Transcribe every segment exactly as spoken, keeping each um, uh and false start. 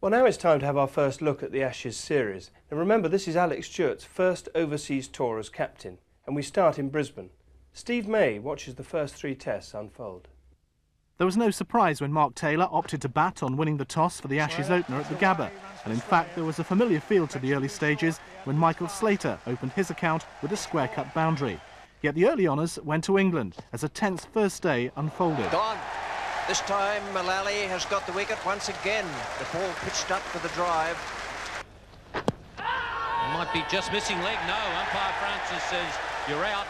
Well, now it's time to have our first look at the Ashes series. And remember, this is Alex Stewart's first overseas tour as captain, and we start in Brisbane. Steve May watches the first three tests unfold. There was no surprise when Mark Taylor opted to bat on winning the toss for the Ashes opener at the Gabba. And in fact, there was a familiar feel to the early stages when Michael Slater opened his account with a square-cut boundary. Yet the early honours went to England as a tense first day unfolded. Gone. This time Mullally has got the wicket once again. The ball pitched up for the drive. Might be just missing leg. No, umpire Francis says you're out.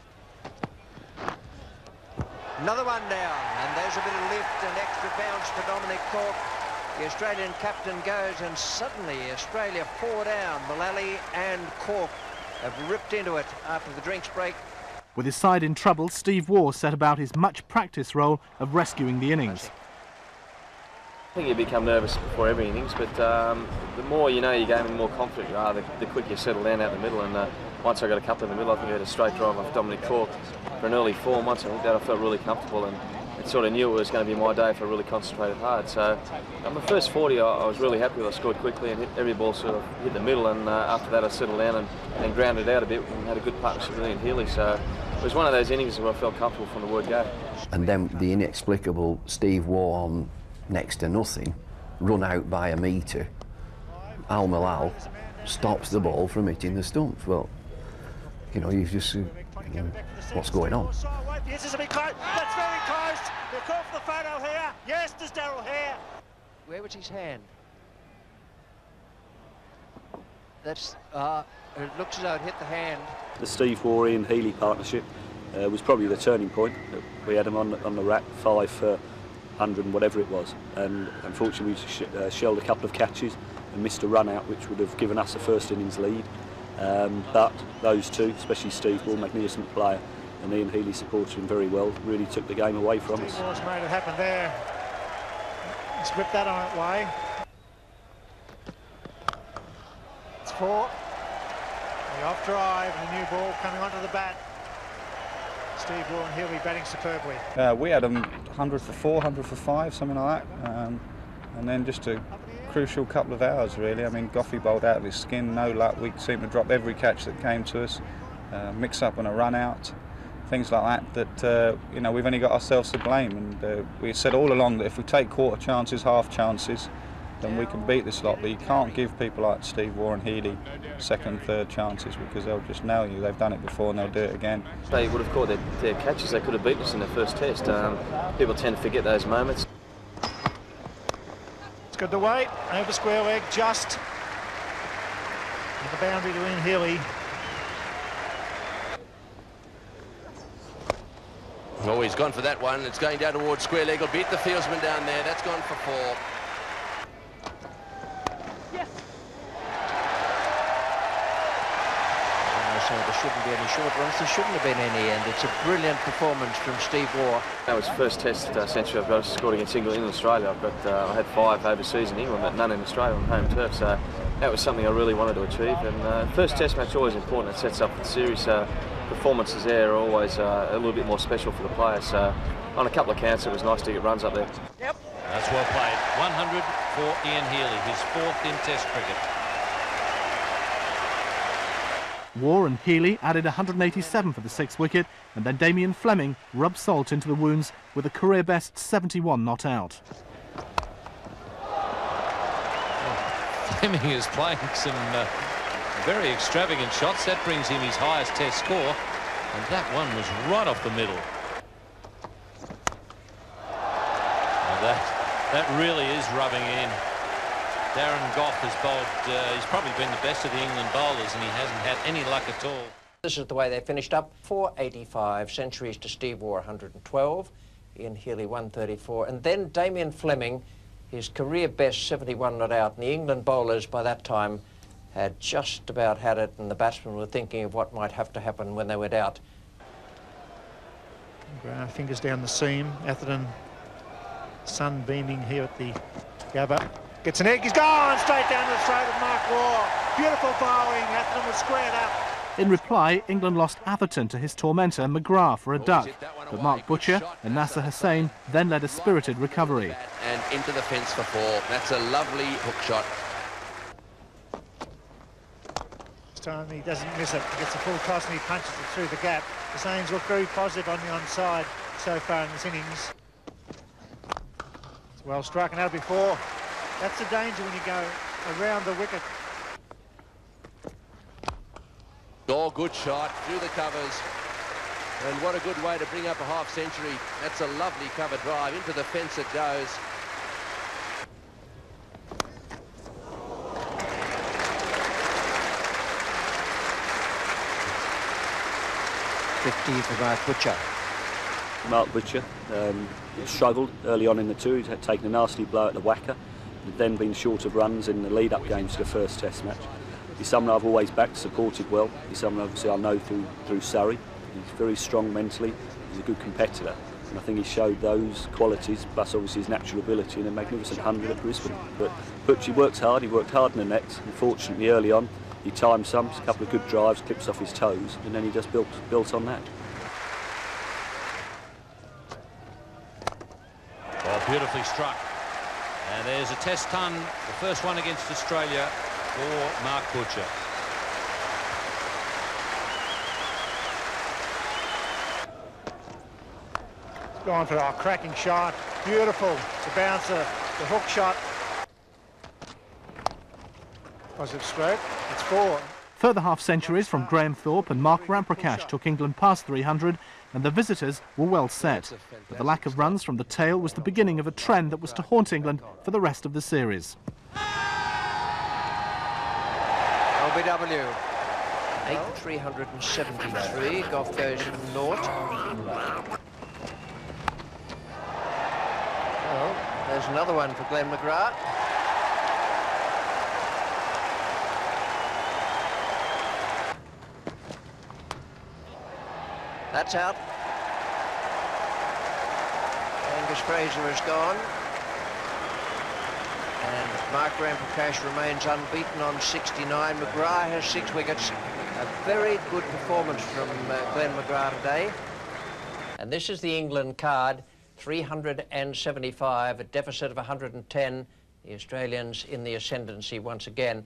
Another one down, and there's a bit of lift and extra bounce for Dominic Cork. The Australian captain goes, and suddenly Australia four down. Mullally and Cork have ripped into it after the drinks break. With his side in trouble, Steve Waugh set about his much-practiced role of rescuing the innings. I think you become nervous before every innings, but um, the more you know your game and the more confident you are, the, the quicker you settle down out the middle. And uh, once I got a couple in the middle, I think I had a straight drive off Dominic Cork for an early form. Once I hit that, I felt really comfortable, and I sort of knew it was going to be my day if I really concentrated hard. So on the first forty, I, I was really happy with. I scored quickly and hit every ball sort of hit the middle, and uh, after that I settled down and, and grounded out a bit and had a good partnership with Ian Healy. So it was one of those innings where I felt comfortable from the word go. And then the inexplicable Steve Waugh on next to nothing, run out by a metre. Al Malal stops the ball from hitting the stumps. Well, you know, you just, you know, what's going on? Yes, it's a bit close. That's very close. They've called for the photo here. Yes, there's Daryl here. Where was his hand? That's, uh, it looks as though it hit the hand. The Steve Waugh and Healy partnership uh, was probably the turning point. We had him on, on the rack, five for one hundred and whatever it was. And unfortunately, we sh uh, shelled a couple of catches and missed a run out, which would have given us a first innings lead. Um, but those two, especially Steve Waugh, magnificent player, and Ian Healy supported him very well, really took the game away from us. Steve Waugh's made it happen there. He's ripped that on its way. It's four. The off drive and the new ball coming onto the bat. Steve Waugh and Healy batting superbly. Uh, we had them one hundred for four, one hundred for five, something like that. Um, and then just a crucial couple of hours, really. I mean, Goffey bowled out of his skin, no luck. We seemed to drop every catch that came to us, uh, mix up on a run out, things like that, that, uh, you know, we've only got ourselves to blame. And uh, we said all along that if we take quarter chances, half chances, then we can beat this lot. But you can't give people like Steve Waugh and Healy second, third chances, because they'll just nail you. They've done it before and they'll do it again. They would have caught their, their catches. They could have beaten us in the first test. Um, people tend to forget those moments. It's good to wait. Over square leg, just. And the boundary to Ian Healy. Oh, he's gone for that one. It's going down towards square leg. He'll beat the fieldsman down there. That's gone for four. So there shouldn't be any short runs. There shouldn't have been any, and it's a brilliant performance from Steve Waugh. That was the first test uh, century I've got scored against England in Australia. I've got, uh, I had five overseas in England, but none in Australia on home turf. So that was something I really wanted to achieve. And uh, first test match always important. It sets up the series. Uh, performances there are always uh, a little bit more special for the players. So on a couple of counts, it was nice to get runs up there. Yep. That's well played. one hundred for Ian Healy, his fourth in Test cricket. Waugh and Healy added one hundred eighty-seven for the sixth wicket, and then Damien Fleming rubbed salt into the wounds with a career-best seventy-one not out. Fleming is playing some uh, very extravagant shots. That brings him his highest Test score, and that one was right off the middle. Well, that, that really is rubbing in. Darren Gough has bowled, uh, he's probably been the best of the England bowlers, and he hasn't had any luck at all. This is the way they finished up. four eighty-five, centuries to Steve Waugh, one hundred and twelve, Ian Healy, one thirty-four, and then Damien Fleming, his career best seventy-one not out, and the England bowlers by that time had just about had it, and the batsmen were thinking of what might have to happen when they went out. Brown fingers down the seam. Atherton, sun beaming here at the Gabba. Gets an egg, he's gone straight down to the throat of Mark Waugh. Beautiful bowling, Atherton was squared up. In reply, England lost Atherton to his tormentor McGrath for a duck, but Mark Butcher and Nasser Hussain then led a spirited recovery. And into the fence for four. That's a lovely hook shot. This time he doesn't miss it. He gets a full toss and he punches it through the gap. Hussain's looked very positive on the onside so far in this innings. It's well struck, and that'll be four. That's the danger when you go around the wicket. Oh, good shot through the covers. And what a good way to bring up a half century. That's a lovely cover drive. Into the fence it goes. fifty for Mark Butcher. Mark Butcher um, struggled early on in the two. He'd had taken a nasty blow at the whacker, and then been short of runs in the lead-up games to the first Test match. He's someone I've always backed, supported well. He's someone obviously I know through through Surrey. He's very strong mentally. He's a good competitor, and I think he showed those qualities, plus obviously his natural ability in a magnificent hundred at Brisbane. But Butcher works hard. He worked hard in the nets. Unfortunately, early on, he timed some, a couple of good drives, clips off his toes, and then he just built built on that. Well, beautifully struck. And there's a Test ton, the first one against Australia for Mark Butcher. Gone for a cracking shot. Beautiful. The bouncer, the hook shot. Positive stroke. It's four. Further half-centuries from Graham Thorpe and Mark Ramprakash took England past three hundred, and the visitors were well set. But the lack of runs from the tail was the beginning of a trend that was to haunt England for the rest of the series. L B W. eight three hundred seventy-three. Goff goes naught. Well, there's another one for Glenn McGrath. That's out. Angus Fraser is gone. And Mark Ramprakash remains unbeaten on sixty-nine. McGrath has six wickets. A very good performance from uh, Glenn McGrath today. And this is the England card, three hundred seventy-five, a deficit of one hundred ten. The Australians in the ascendancy once again.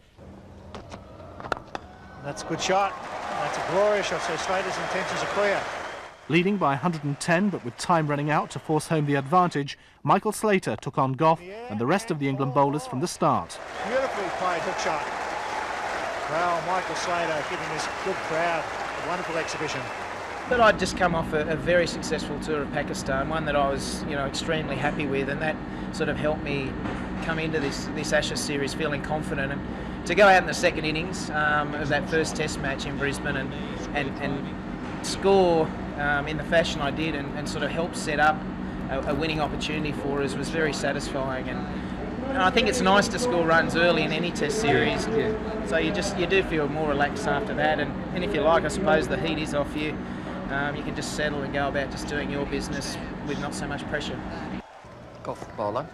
That's a good shot. That's a glorious shot, so Slater's intentions are clear. Leading by one hundred ten, but with time running out to force home the advantage, Michael Slater took on Goff and the rest of the England bowlers from the start. Beautifully played hook shot. Well, Michael Slater giving this good crowd a wonderful exhibition. But I'd just come off a, a very successful tour of Pakistan, one that I was, you know, extremely happy with, and that sort of helped me come into this this Ashes series feeling confident. And to go out in the second innings um, of that first Test match in Brisbane and and, and score um, in the fashion I did, and, and sort of help set up a, a winning opportunity for us was very satisfying. And, and I think it's nice to score runs early in any Test series. Yeah. So you just you do feel more relaxed after that, and, and if you like, I suppose the heat is off you. Um, you can just settle and go about just doing your business with not so much pressure. Goff bowler.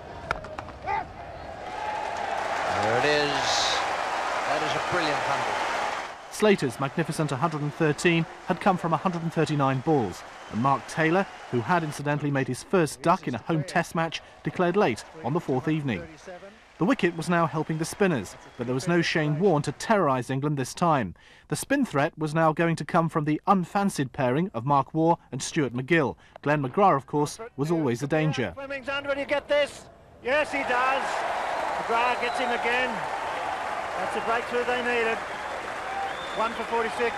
There it is. That is a brilliant hundred. Slater's magnificent one hundred thirteen had come from one hundred thirty-nine balls, and Mark Taylor, who had incidentally made his first duck in a home Test match, declared late on the fourth evening. The wicket was now helping the spinners, but there was no Shane Warne to terrorise England this time. The spin threat was now going to come from the unfancied pairing of Mark Waugh and Stuart MacGill. Glenn McGrath, of course, was always a danger. Fleming's under, will you get this? Yes, he does. McGrath gets him again. That's a breakthrough they needed. One for forty-six.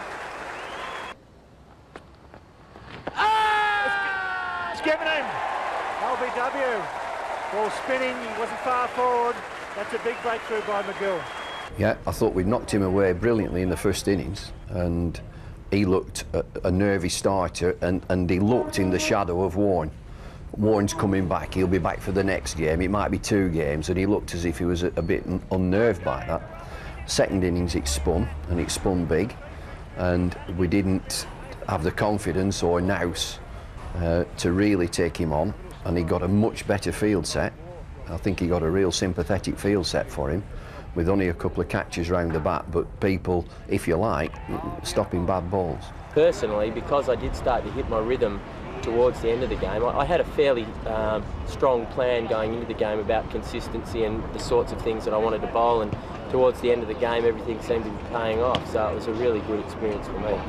Ah! It's given him. L B W. Ball spinning, he wasn't far forward. That's a big breakthrough by MacGill. Yeah, I thought we'd knocked him away brilliantly in the first innings, and he looked a, a nervy starter, and, and he looked in the shadow of Warne. Warne's coming back, he'll be back for the next game, it might be two games, and he looked as if he was a, a bit unnerved by that. Second innings it spun, and it spun big, and we didn't have the confidence or nous uh, to really take him on. And he got a much better field set. I think he got a real sympathetic field set for him. with only a couple of catches round the bat, but people, if you like, stopping bad balls. Personally, because I did start to hit my rhythm towards the end of the game, I, I had a fairly um, strong plan going into the game about consistency and the sorts of things that I wanted to bowl, and towards the end of the game everything seemed to be paying off, so it was a really good experience for me.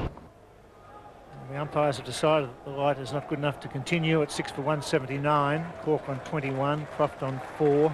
The umpires have decided that the light is not good enough to continue at six for one seventy-nine. Cork on twenty-one, Croft on four.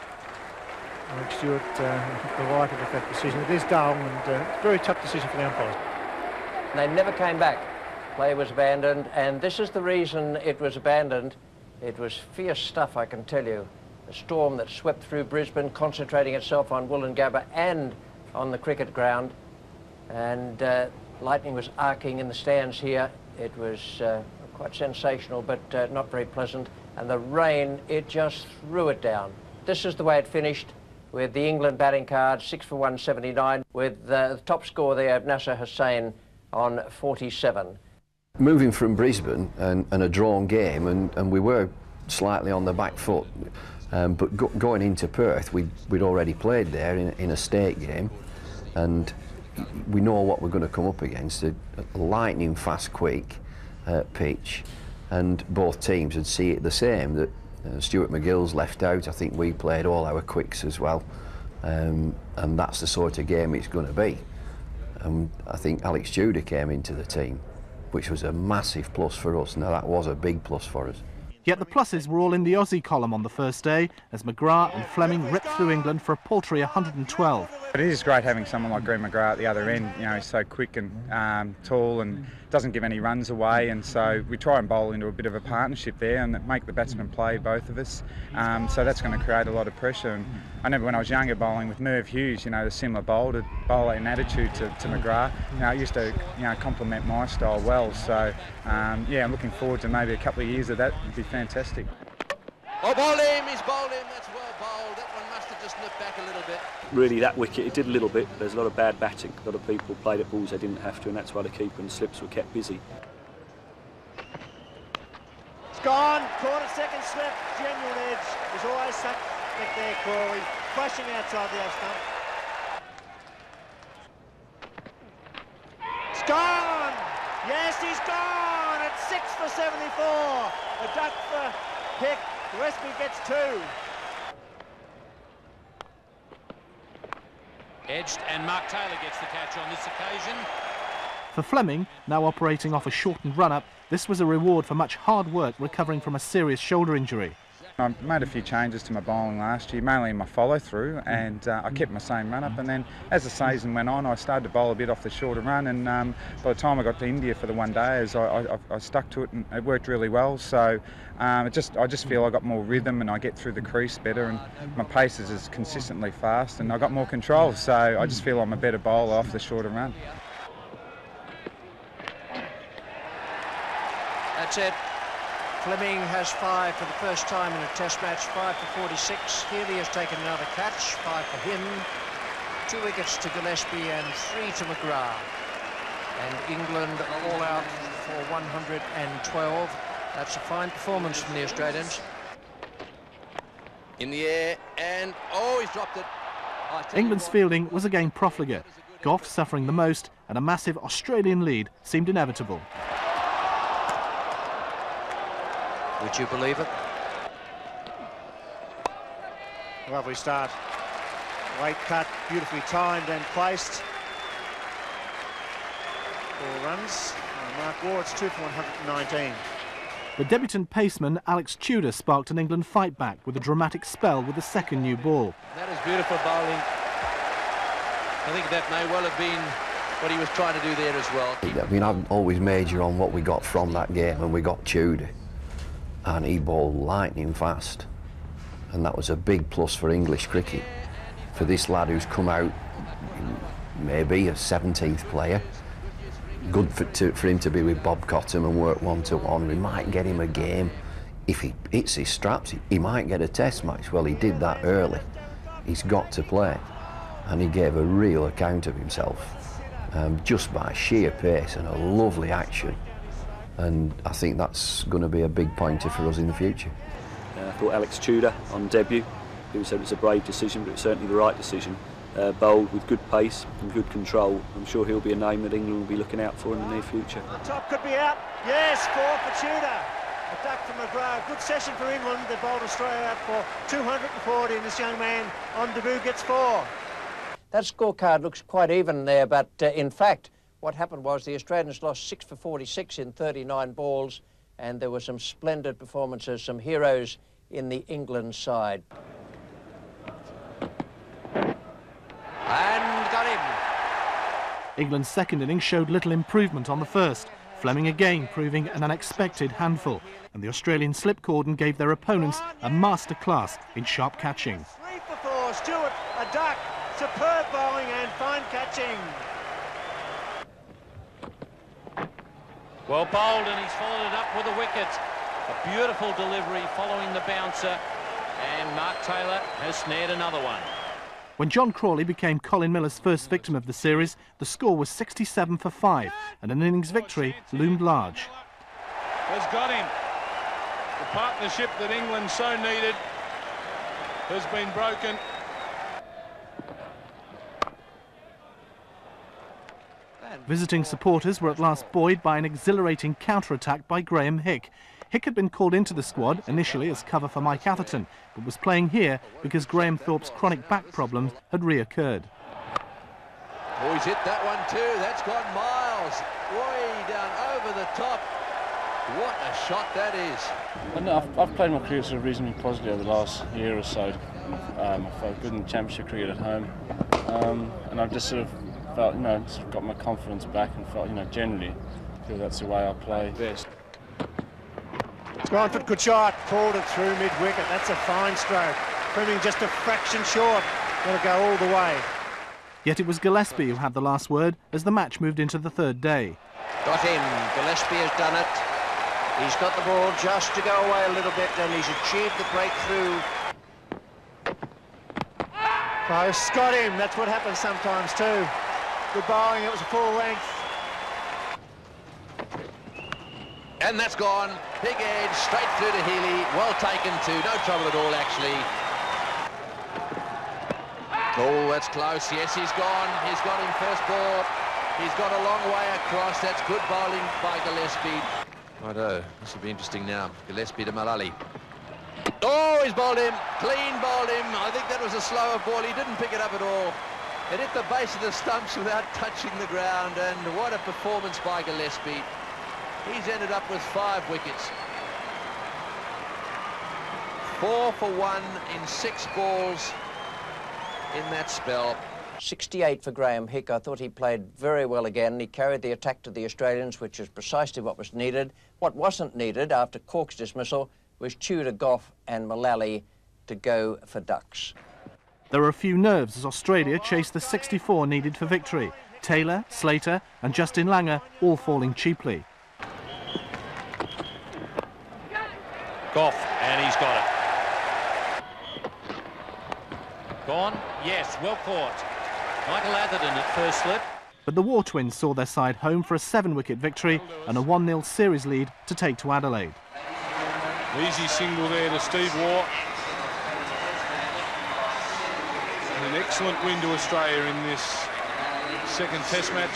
Alex Stewart uh, delighted with that decision. It is dull, and uh, it's a very tough decision for the umpires. They never came back. Play was abandoned, and this is the reason it was abandoned. It was fierce stuff, I can tell you. A storm that swept through Brisbane, concentrating itself on Woolloongabba and on the cricket ground. And uh, lightning was arcing in the stands here. It was uh, quite sensational, but uh, not very pleasant. And the rain, it just threw it down. This is the way it finished, with the England batting card, six for one seventy-nine, with uh, the top score there of Nasser Hussain on forty-seven. Moving from Brisbane and, and a drawn game, and, and we were slightly on the back foot, um, but go, going into Perth, we'd, we'd already played there in, in a state game, and we know what we're going to come up against, a, a lightning fast, quick uh, pitch, and both teams would see it the same, that uh, Stuart McGill's left out. I think we played all our quicks as well, um, and that's the sort of game it's going to be. Um, I think Alex Tudor came into the team, which was a massive plus for us. Now that was a big plus for us. Yet the pluses were all in the Aussie column on the first day, as McGrath and Fleming ripped through England for a paltry one hundred and twelve. It is great having someone like Green McGrath at the other end. You know, he's so quick and um, tall and doesn't give any runs away, and so we try and bowl into a bit of a partnership there and make the batsmen play, both of us. Um, so that's going to create a lot of pressure. And I remember when I was younger bowling with Merv Hughes, you know, the similar bowl to bowl in attitude to, to McGrath. You know, it used to, you know, complement my style well. So um, yeah, I'm looking forward to maybe a couple of years of that. Would be fantastic. Oh, bowled him, he's bowled him, that's well bowled. That one must have just nipped back a little bit. Really, that wicket, it did a little bit. There's a lot of bad batting. A lot of people played at balls they didn't have to, and that's why the keeper and slips were kept busy. It's gone, caught a second slip, genuine edge. There's always something there, Corey. Crashing outside the off stump. It's gone! Yes, he's gone! It's six for seventy-four. A duck for Pick. Gillespie gets two. Edged, and Mark Taylor gets the catch on this occasion. For Fleming, now operating off a shortened run-up, this was a reward for much hard work recovering from a serious shoulder injury. I made a few changes to my bowling last year, mainly in my follow-through, and uh, I kept my same run-up, and then as the season went on I started to bowl a bit off the shorter run, and um, by the time I got to India for the one days I, I, I stuck to it and it worked really well. So um, it just I just feel I got more rhythm and I get through the crease better, and my pace is as consistently fast and I got more control, so I just feel I'm a better bowler off the shorter run. That's it. Fleming has five for the first time in a test match, five for forty-six. Healy has taken another catch, five for him. Two wickets to Gillespie and three to McGrath. And England all out for one hundred and twelve. That's a fine performance from the Australians. In the air, and oh, he's dropped it. England's fielding was again profligate. Gough suffering the most, and a massive Australian lead seemed inevitable. Would you believe it? Lovely start. Late cut, beautifully timed and placed. Four runs. And Mark Ward's two for one hundred and nineteen. The debutant paceman Alex Tudor sparked an England fight back with a dramatic spell with the second new ball. That is beautiful bowling. I think that may well have been what he was trying to do there as well. I mean, I've always major on what we got from that game, and we got Tudor. And he bowled lightning fast, and that was a big plus for English cricket. For this lad who's come out maybe a seventeenth player, good for, to, for him to be with Bob Cottam and work one to one. We might get him a game. If he hits his straps, he, he might get a test match. Well, he did that early. He's got to play, and he gave a real account of himself, um, just by sheer pace and a lovely action. And I think that's going to be a big pointer for us in the future. Uh, I thought Alex Tudor on debut it was, it was a brave decision, but it was certainly the right decision. Uh, bowled with good pace and good control. I'm sure he'll be a name that England will be looking out for in the near future. The top could be out. Yes, four for Tudor. A duck from McGrath. Good session for England. They bowled Australia out for two hundred forty, and this young man on debut gets four. That scorecard looks quite even there, but uh, in fact, what happened was the Australians lost six for forty-six in thirty-nine balls, and there were some splendid performances, some heroes in the England side. And got him. England's second innings showed little improvement on the first, Fleming again proving an unexpected handful, and the Australian slip cordon gave their opponents a masterclass in sharp catching. Three for four, Stewart, a duck, superb bowling and fine catching. Well bowled, and he's followed it up with a wicket. A beautiful delivery following the bouncer, and Mark Taylor has snared another one. When John Crawley became Colin Miller's first victim of the series, the score was sixty-seven for five, and an innings victory loomed large. Has got him. The partnership that England so needed has been broken. Visiting supporters were at last buoyed by an exhilarating counter-attack by Graham Hick. Hick had been called into the squad initially as cover for Mike Atherton, but was playing here because Graham Thorpe's chronic back problems had reoccurred. Oh, he's hit that one too. That's gone miles. Way down over the top. What a shot that is. Well, no, I've, I've played my career sort of reasonably positively over the last year or so. Um, I felt good in championship cricket at home, um, and I've just sort of felt, you know, sort of got my confidence back and felt, you know, generally feel that's the way I play best. Scranford, good shot, pulled it through mid-wicket. That's a fine stroke. Fleming just a fraction short. Got to go all the way. Yet it was Gillespie who had the last word as the match moved into the third day. Got him. Gillespie has done it. He's got the ball just to go away a little bit, and he's achieved the breakthrough. Close, got him. That's what happens sometimes too. Good bowling. It was a full length. And that's gone. Big edge, straight through to Healy. Well taken too. No trouble at all, actually. Oh, that's close. Yes, he's gone. He's got him first ball. He's got a long way across. That's good bowling by Gillespie. Righto, this will be interesting now. Gillespie to Mullally. Oh, he's bowled him. Clean bowled him. I think that was a slower ball. He didn't pick it up at all. It hit the base of the stumps without touching the ground. And what a performance by Gillespie. He's ended up with five wickets. Four for one in six balls in that spell. sixty-eight for Graham Hick. I thought he played very well again. He carried the attack to the Australians, which is precisely what was needed. What wasn't needed after Cork's dismissal was Tudor, Gough and Mullally to go for ducks. There were a few nerves as Australia chased the sixty-four needed for victory. Taylor, Slater and Justin Langer all falling cheaply. Gough, and he's got it. Gone? Yes, well caught. Michael Atherton at first slip. But the War Twins saw their side home for a seven-wicket victory and a one nil series lead to take to Adelaide. Easy single there to Steve Waugh. An excellent win to Australia in this second Test match.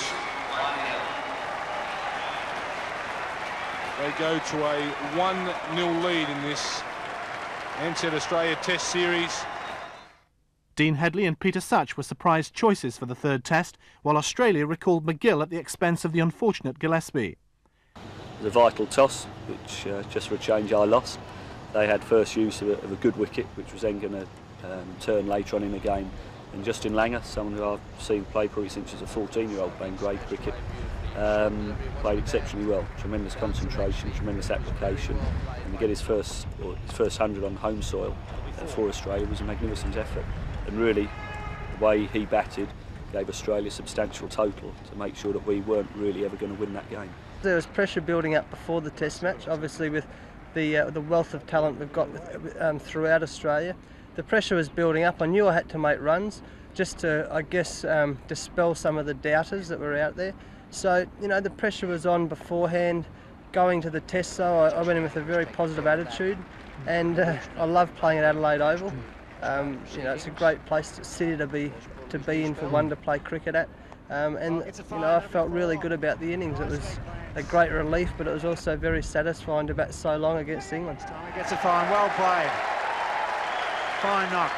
They go to a one nil lead in this Ansett Australia Test series. Dean Headley and Peter Such were surprise choices for the third Test, while Australia recalled McGill at the expense of the unfortunate Gillespie. It was a vital toss, which uh, just for a change I lost. They had first use of a, of a good wicket, which was then going to um, turn later on in the game. And Justin Langer, someone who I've seen play probably since he was a fourteen-year-old playing grade cricket, um, played exceptionally well. Tremendous concentration, tremendous application, and to get his first or his first hundred on home soil uh, for Australia was a magnificent effort. And really, the way he batted gave Australia a substantial total to make sure that we weren't really ever going to win that game. There was pressure building up before the Test match, obviously with the uh, the wealth of talent we've got with, um, throughout Australia. The pressure was building up. I knew I had to make runs just to, I guess, um, dispel some of the doubters that were out there. So, you know, the pressure was on beforehand. Going to the Test, so I, I went in with a very positive attitude, and uh, I love playing at Adelaide Oval. Um, you know, it's a great place to city to be to be in for one to play cricket at. Um, and you know, I felt really good about the innings. It was a great relief, but it was also very satisfying to bat so long against England. Gets a fine, well played. Fine knock.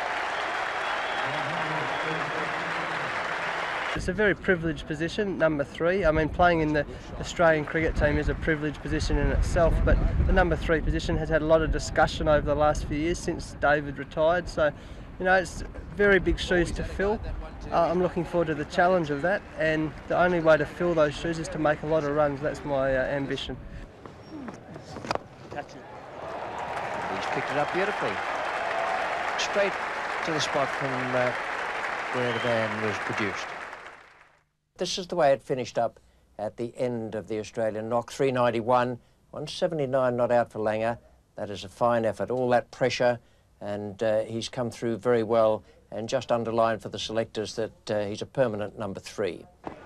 It's a very privileged position, number three. I mean, playing in the Australian cricket team is a privileged position in itself, but the number three position has had a lot of discussion over the last few years since David retired. So, you know, it's very big shoes to fill. Uh, I'm looking forward to the challenge of that, and the only way to fill those shoes is to make a lot of runs. That's my uh, ambition. He's picked it up beautifully. Straight to the spot from uh, where the van was produced. This is the way it finished up at the end of the Australian knock. three ninety-one, one seventy-nine not out for Langer. That is a fine effort. All that pressure, and uh, he's come through very well, and just underlined for the selectors that uh, he's a permanent number three.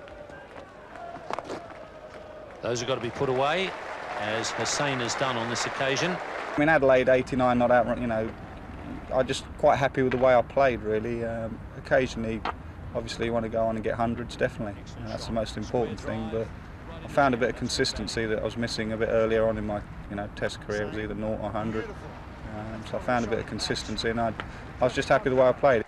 Those have got to be put away, as Hussain has done on this occasion. I mean, Adelaide eighty-nine not out, you know, I'm just quite happy with the way I played, really. Um, occasionally, obviously, you want to go on and get hundreds, definitely. And that's the most important thing, but I found a bit of consistency that I was missing a bit earlier on in my, you know, Test career. It was either naught or one hundred. Um, so I found a bit of consistency, and I, I was just happy with the way I played.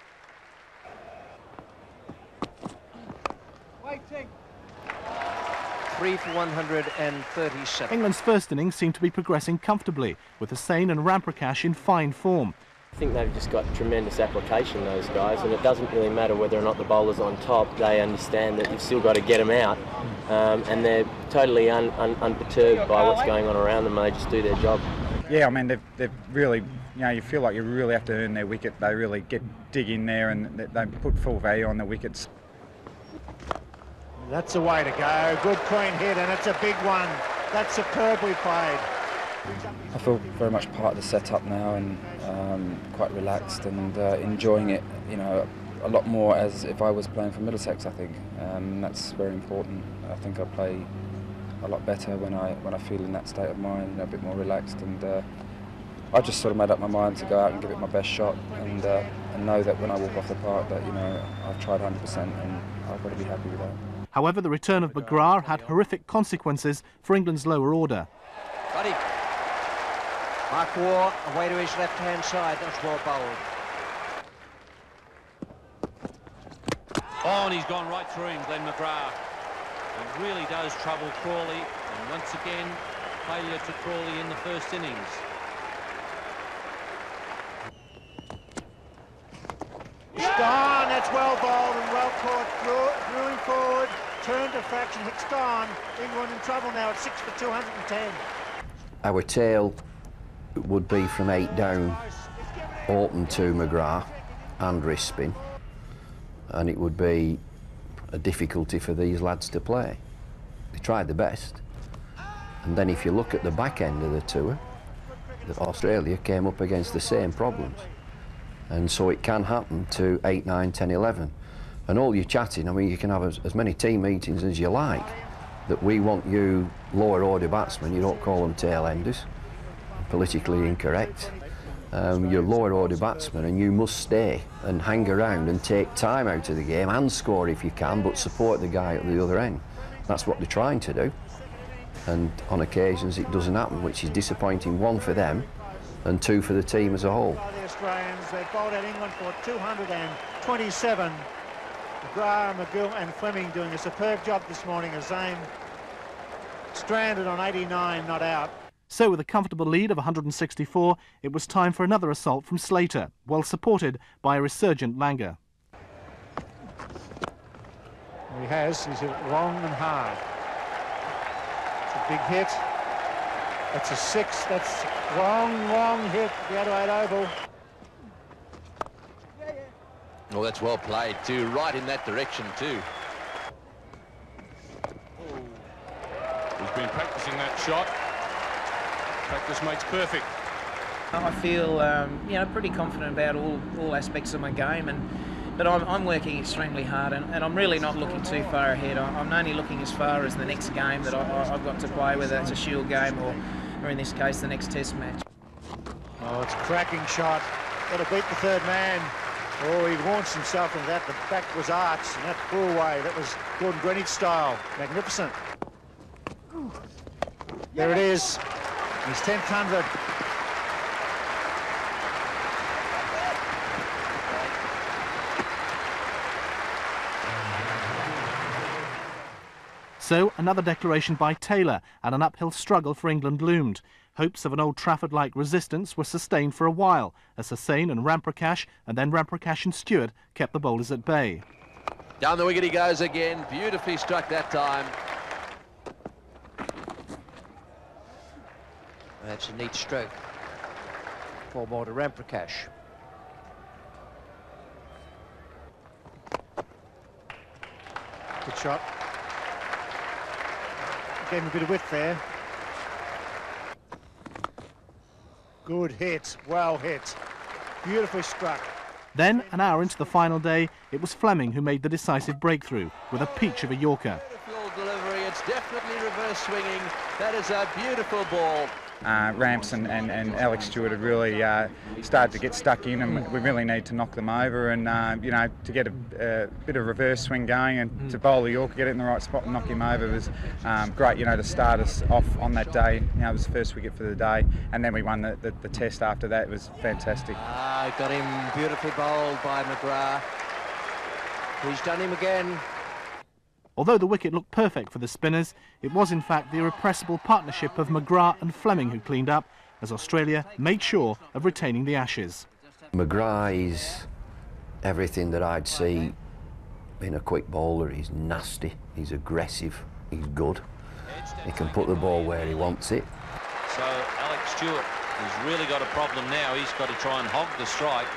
Three for one hundred thirty-seven. England's first innings seemed to be progressing comfortably, with Hussain and Ramprakash in fine form. I think they've just got tremendous application, those guys, and it doesn't really matter whether or not the bowler's on top. They understand that you've still got to get them out, um, and they're totally un un unperturbed by what's going on around them. They just do their job. Yeah, I mean, they've, they've really, you know, you feel like you really have to earn their wicket. They really get dig in there, and they, they put full value on the wickets. That's the way to go. Good clean hit, and it's a big one. That's superbly played. I feel very much part of the setup now, and um, quite relaxed and uh, enjoying it, you know, a lot more as if I was playing for Middlesex, I think. Um, that's very important. I think I play a lot better when I when I feel in that state of mind, you know, a bit more relaxed, and uh, I just sort of made up my mind to go out and give it my best shot, and, uh, and know that when I walk off the park that, you know, I've tried one hundred percent, and I've got to be happy with that. However, the return of McGrath had horrific consequences for England's lower order. Got him. Mark Waugh away to his left-hand side. That's well bowled. Oh, and he's gone right through him, Glenn McGrath. He really does trouble Crawley, and once again, failure to Crawley in the first innings. Gone, that's well bowled and well caught. Drew, drew him forward, turned to fraction, hits gone. England in trouble now at six for two hundred ten. Our tail would be from eight down, open to McGrath and wrist spin, and it would be a difficulty for these lads to play. They tried the best, and then if you look at the back end of the tour, Australia came up against the same problems. And so it can happen to eight, nine, ten, eleven. And all you're chatting, I mean, you can have as, as many team meetings as you like, that we want you lower order batsmen, you don't call them tail enders, politically incorrect. Um, you're lower order batsmen, and you must stay and hang around and take time out of the game and score if you can, but support the guy at the other end. That's what they're trying to do. And on occasions it doesn't happen, which is disappointing, one for them, and two for the team as a whole. The Australians, they bowled at England for two hundred twenty-seven. McGrath, McGill and Fleming doing a superb job this morning as Zane stranded on eighty-nine, not out. So with a comfortable lead of one hundred sixty-four, it was time for another assault from Slater, well supported by a resurgent Langer. He has, he's hit it long and hard. It's a big hit. That's a six, that's a long, long hit, the Adelaide Oval. Oh, that's well played too, right in that direction too. He's been practicing that shot. Practice makes perfect. I feel, um, you know, pretty confident about all, all aspects of my game, and but I'm, I'm working extremely hard, and, and I'm really not looking too far ahead. I'm only looking as far as the next game that I, I've got to play, whether it's a Shield game or, or in this case, the next Test match. Oh, it's a cracking shot. Got to beat the third man. Oh, he launched himself into that. The back was arched, and that flew away. That was Gordon Greenwich style. Magnificent. There it is. His tenth hundred. So another declaration by Taylor, and an uphill struggle for England loomed. Hopes of an Old Trafford-like resistance were sustained for a while, as Hussain and Ramprakash, and then Ramprakash and Stewart, kept the bowlers at bay. Down the wicket he goes again, beautifully struck that time. That's a neat stroke. Four more to Ramprakash. Good shot. Gave him a bit of width there. Good hit, well hit. Beautifully struck. Then, an hour into the final day, it was Fleming who made the decisive breakthrough with a peach of a Yorker. Beautiful delivery, it's definitely reverse swinging. That is a beautiful ball. Uh, Ramps and, and, and Alex Stewart have really uh, started to get stuck in, and we really need to knock them over, and uh, you know, to get a, a bit of reverse swing going and mm. to bowl the Yorker, get it in the right spot and knock him over was um, great. You know, to start us off on that day. You know, it was the first wicket for the day, and then we won the, the, the test after that. It was fantastic. Ah, got him beautifully bowled by McGrath. He's done him again. Although the wicket looked perfect for the spinners, it was in fact the irrepressible partnership of McGrath and Fleming who cleaned up, as Australia made sure of retaining the Ashes. McGrath is everything that I'd see in a quick bowler. He's nasty, he's aggressive, he's good. He can put the ball where he wants it. So Alex Stewart has really got a problem now. He's got to try and hog the strike.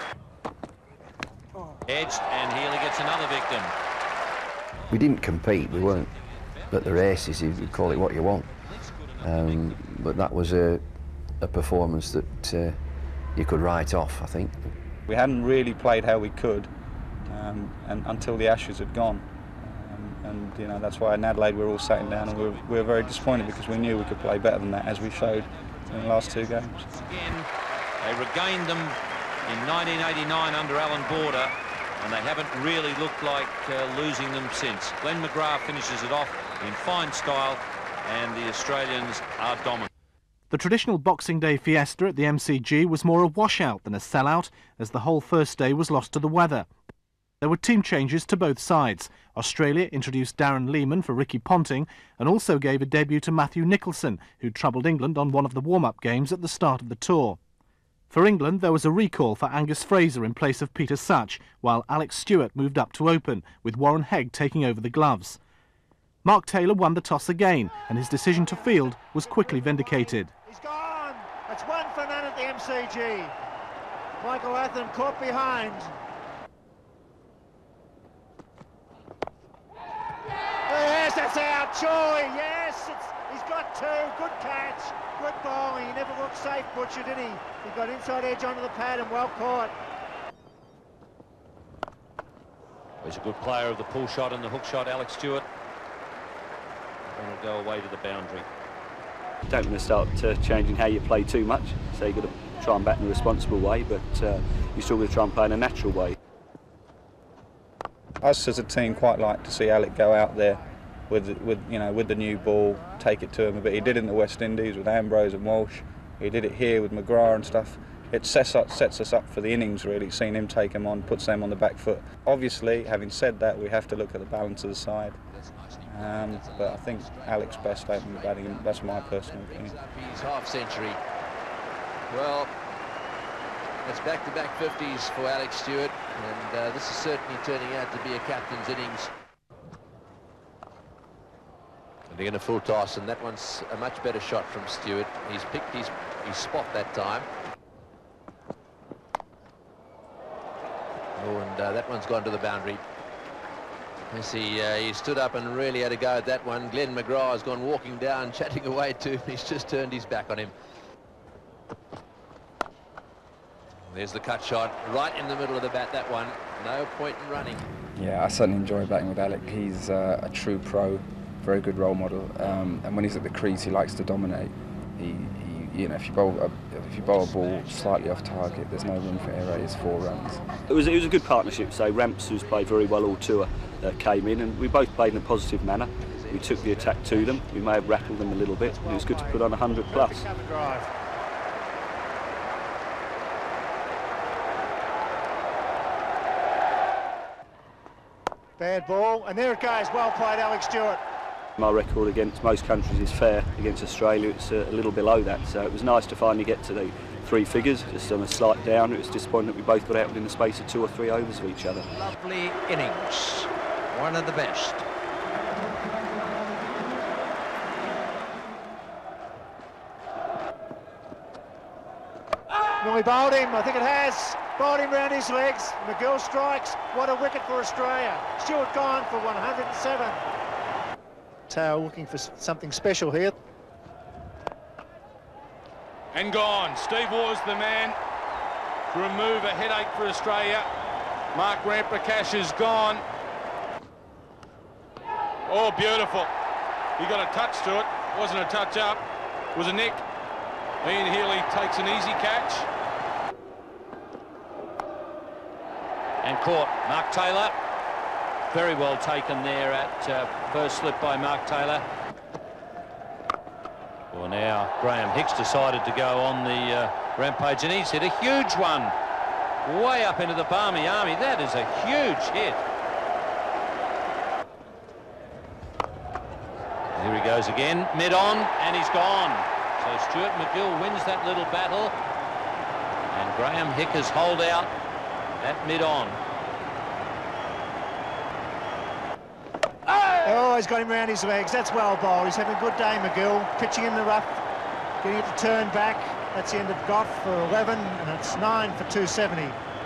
Edged, and Healy gets another victim. We didn't compete, we weren't at the races, you call it what you want. Um, but that was a, a performance that uh, you could write off, I think. We hadn't really played how we could um, and, until the Ashes had gone. Um, and you know, that's why in Adelaide we were all sitting down and we were, we were very disappointed because we knew we could play better than that, as we showed in the last two games. Again, they regained them in nineteen eighty-nine under Alan Border, and they haven't really looked like uh, losing them since. Glenn McGrath finishes it off in fine style, and the Australians are dominant. The traditional Boxing Day fiesta at the M C G was more a washout than a sellout, as the whole first day was lost to the weather. There were team changes to both sides. Australia introduced Darren Lehman for Ricky Ponting, and also gave a debut to Matthew Nicholson, who troubled England on one of the warm-up games at the start of the tour. For England, there was a recall for Angus Fraser in place of Peter Such, while Alex Stewart moved up to open, with Warren Hegg taking over the gloves. Mark Taylor won the toss again, and his decision to field was quickly vindicated. He's gone! That's one for none at the M C G. Michael Athen caught behind. Yes, that's out. Joy, yes! It's, he's got two. Good catch. Good bowling. He never looked safe, Butcher, did he? He got inside edge onto the pad and well caught. He's a good player of the pull shot and the hook shot, Alex Stewart. And will go away to the boundary. Don't want to start uh, changing how you play too much, so you've got to try and bat in a responsible way, but uh, you still got to try and play in a natural way. Us as a team quite like to see Alec go out there with, with, you know, with the new ball, take it to him a bit. He did it in the West Indies with Ambrose and Walsh. He did it here with McGrath and stuff. It sets, up, sets us up for the innings, really, seeing him take them on, puts them on the back foot. Obviously, having said that, we have to look at the balance of the side. Um, but I think Alec's best opening batting, that's my personal opinion. His half century. Well, that's back-to-back fifties for Alex Stewart, and uh, this is certainly turning out to be a captain's innings. And they're going to full toss, and that one's a much better shot from Stewart. He's picked his, his spot that time. Oh, and uh, that one's gone to the boundary. As he, uh, he stood up and really had a go at that one. Glenn McGrath has gone walking down, chatting away to him. He's just turned his back on him. There's the cut shot, right in the middle of the bat, that one. No point in running. Yeah, I certainly enjoy batting with Alec. He's uh, a true pro, very good role model. Um, and when he's at the crease, he likes to dominate. He, he you know, if you bowl, uh, if you bowl a ball slightly off target, there's no room for error. It's four runs. It was, it was a good partnership. So Ramps, who's played very well all tour, uh, came in, and we both played in a positive manner. We took the attack to them. We may have rattled them a little bit. It was good to put on one hundred plus. Bad ball, and there it goes. Well played, Alex Stewart. My record against most countries is fair. Against Australia, it's a little below that. So it was nice to finally get to the three figures, just on a slight down. It was disappointing that we both got out within the space of two or three overs of each other. Lovely innings, one of the best. Nearly bowled him, I think it has. Bowled him round his legs. McGill strikes. What a wicket for Australia. Stewart gone for one hundred and seven. Tail looking for something special here. And gone. Steve Waugh's the man to remove a headache for Australia. Mark Ramprakash is gone. Oh, beautiful. He got a touch to it. Wasn't a touch up. It was a nick. Ian Healy takes an easy catch. And caught. Mark Taylor. Very well taken there at uh, first slip by Mark Taylor. Well, now Graham Hicks decided to go on the uh, rampage, and he's hit a huge one. Way up into the Barmy Army. That is a huge hit. Here he goes again. Mid-on, and he's gone. So Stuart McGill wins that little battle, and Graham Hickers hold out at mid-on. Oh, he's got him round his legs. That's well bowled. He's having a good day, McGill. Pitching in the rough, getting it to turn back. That's the end of Goff for eleven, and it's nine for two seventy.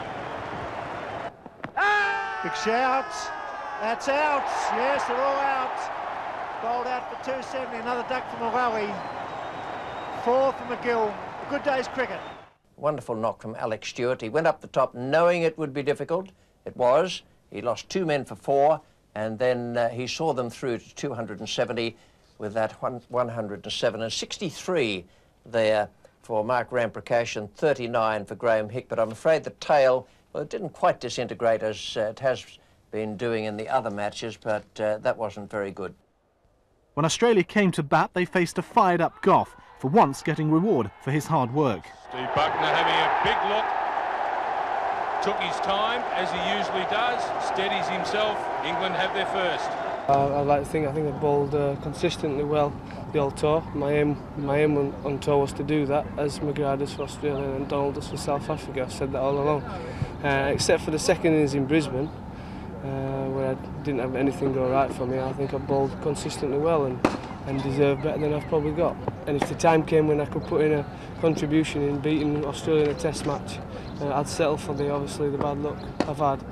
Big shout. That's out. Yes, they're all out. Bowled out for two seventy. Another duck from Mullally. Four for McGill. A good day's cricket. Wonderful knock from Alex Stewart. He went up the top knowing it would be difficult. It was. He lost two men for four, and then uh, he saw them through to two hundred and seventy with that one, one hundred and seven, and sixty-three there for Mark Ramprakash and thirty-nine for Graham Hick. But I'm afraid the tail, well, it didn't quite disintegrate as uh, it has been doing in the other matches, but uh, that wasn't very good. When Australia came to bat, they faced a fired-up Goff, for once getting reward for his hard work. Steve Buckner having a big look. Took his time, as he usually does. Steadies himself. England have their first. Uh, I'd like to think I think I bowled uh, consistently well the whole tour. My aim, my aim on, on tour was to do that, as McGrath does for Australia and Donald does for South Africa. I've said that all along. Uh, except for the second innings in Brisbane, uh, where I didn't have anything go right for me. I think I bowled consistently well and, and deserved better than I've probably got. And if the time came when I could put in a contribution in beating Australia in a test match, uh, I'd settle for the obviously the bad luck I've had.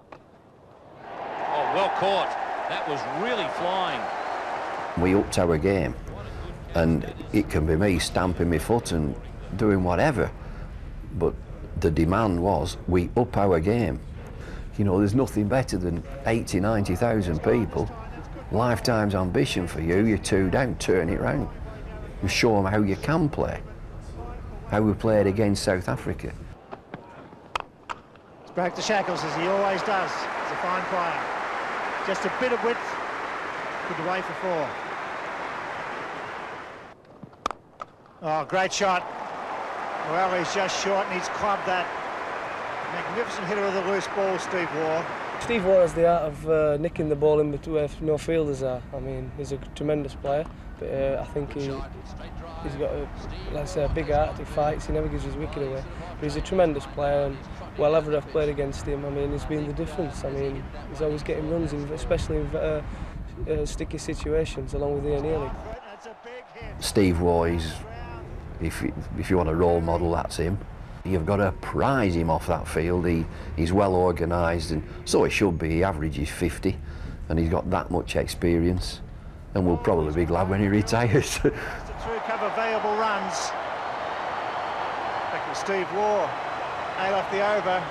Oh, well caught. That was really flying. We upped our game, and it can be me stamping my foot and doing whatever, but the demand was we up our game. You know, there's nothing better than eighty, ninety thousand people. Lifetime's ambition for you. You're two down, turn it round. You show them how you can play. How we played against South Africa. He's broke the shackles as he always does. He's a fine player. Just a bit of width. Put away for four. Oh, great shot. Well, he's just short and he's clubbed that. Magnificent hitter of the loose ball, Steve Waugh. Steve Waugh has the art of uh, nicking the ball in between where no fielders are. I mean, he's a tremendous player, but uh, I think he, he's got, a, like I say, a big heart. He fights, he never gives his wicket away. But he's a tremendous player, and whenever I've played against him, I mean, he's been the difference. I mean, he's always getting runs, in, especially in uh, uh, sticky situations, along with Ian Healy. Steve Waugh is, if, if you want a role model, that's him. You've got to prize him off that field. He, he's well organised, and so he should be. He averages fifty, and he's got that much experience, and will probably be glad when he retires. Through cover valuable runs. Back with Steve Waugh. Eight off the over.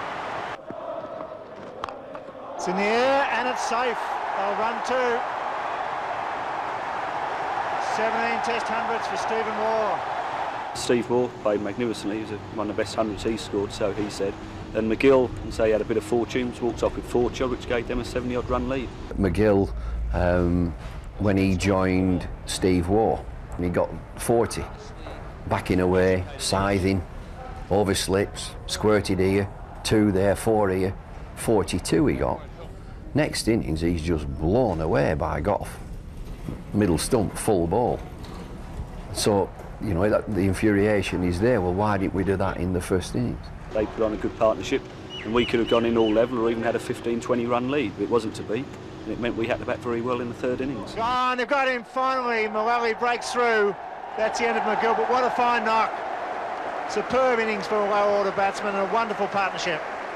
It's in the air, and it's safe. They'll run two. seventeen test hundreds for Stephen Waugh. Steve Waugh played magnificently. He was one of the best hundreds he scored, so he said. And McGill, say he had a bit of fortune, walked off with four chod, which gave them a seventy-odd run lead. McGill, um, when he joined Steve Waugh, and he got forty, backing away, scything, over slips, squirted here, two there, four here, forty-two he got. Next innings, he's just blown away by Gough. Middle stump, full ball. So, you know, that, the infuriation is there. Well, why didn't we do that in the first innings? They put on a good partnership, and we could have gone in all level or even had a fifteen, twenty run lead, but it wasn't to be. And it meant we had to bat very well in the third innings. Gone, they've got him finally. Mullally breaks through. That's the end of McGill, but what a fine knock. Superb innings for a low-order batsman and a wonderful partnership.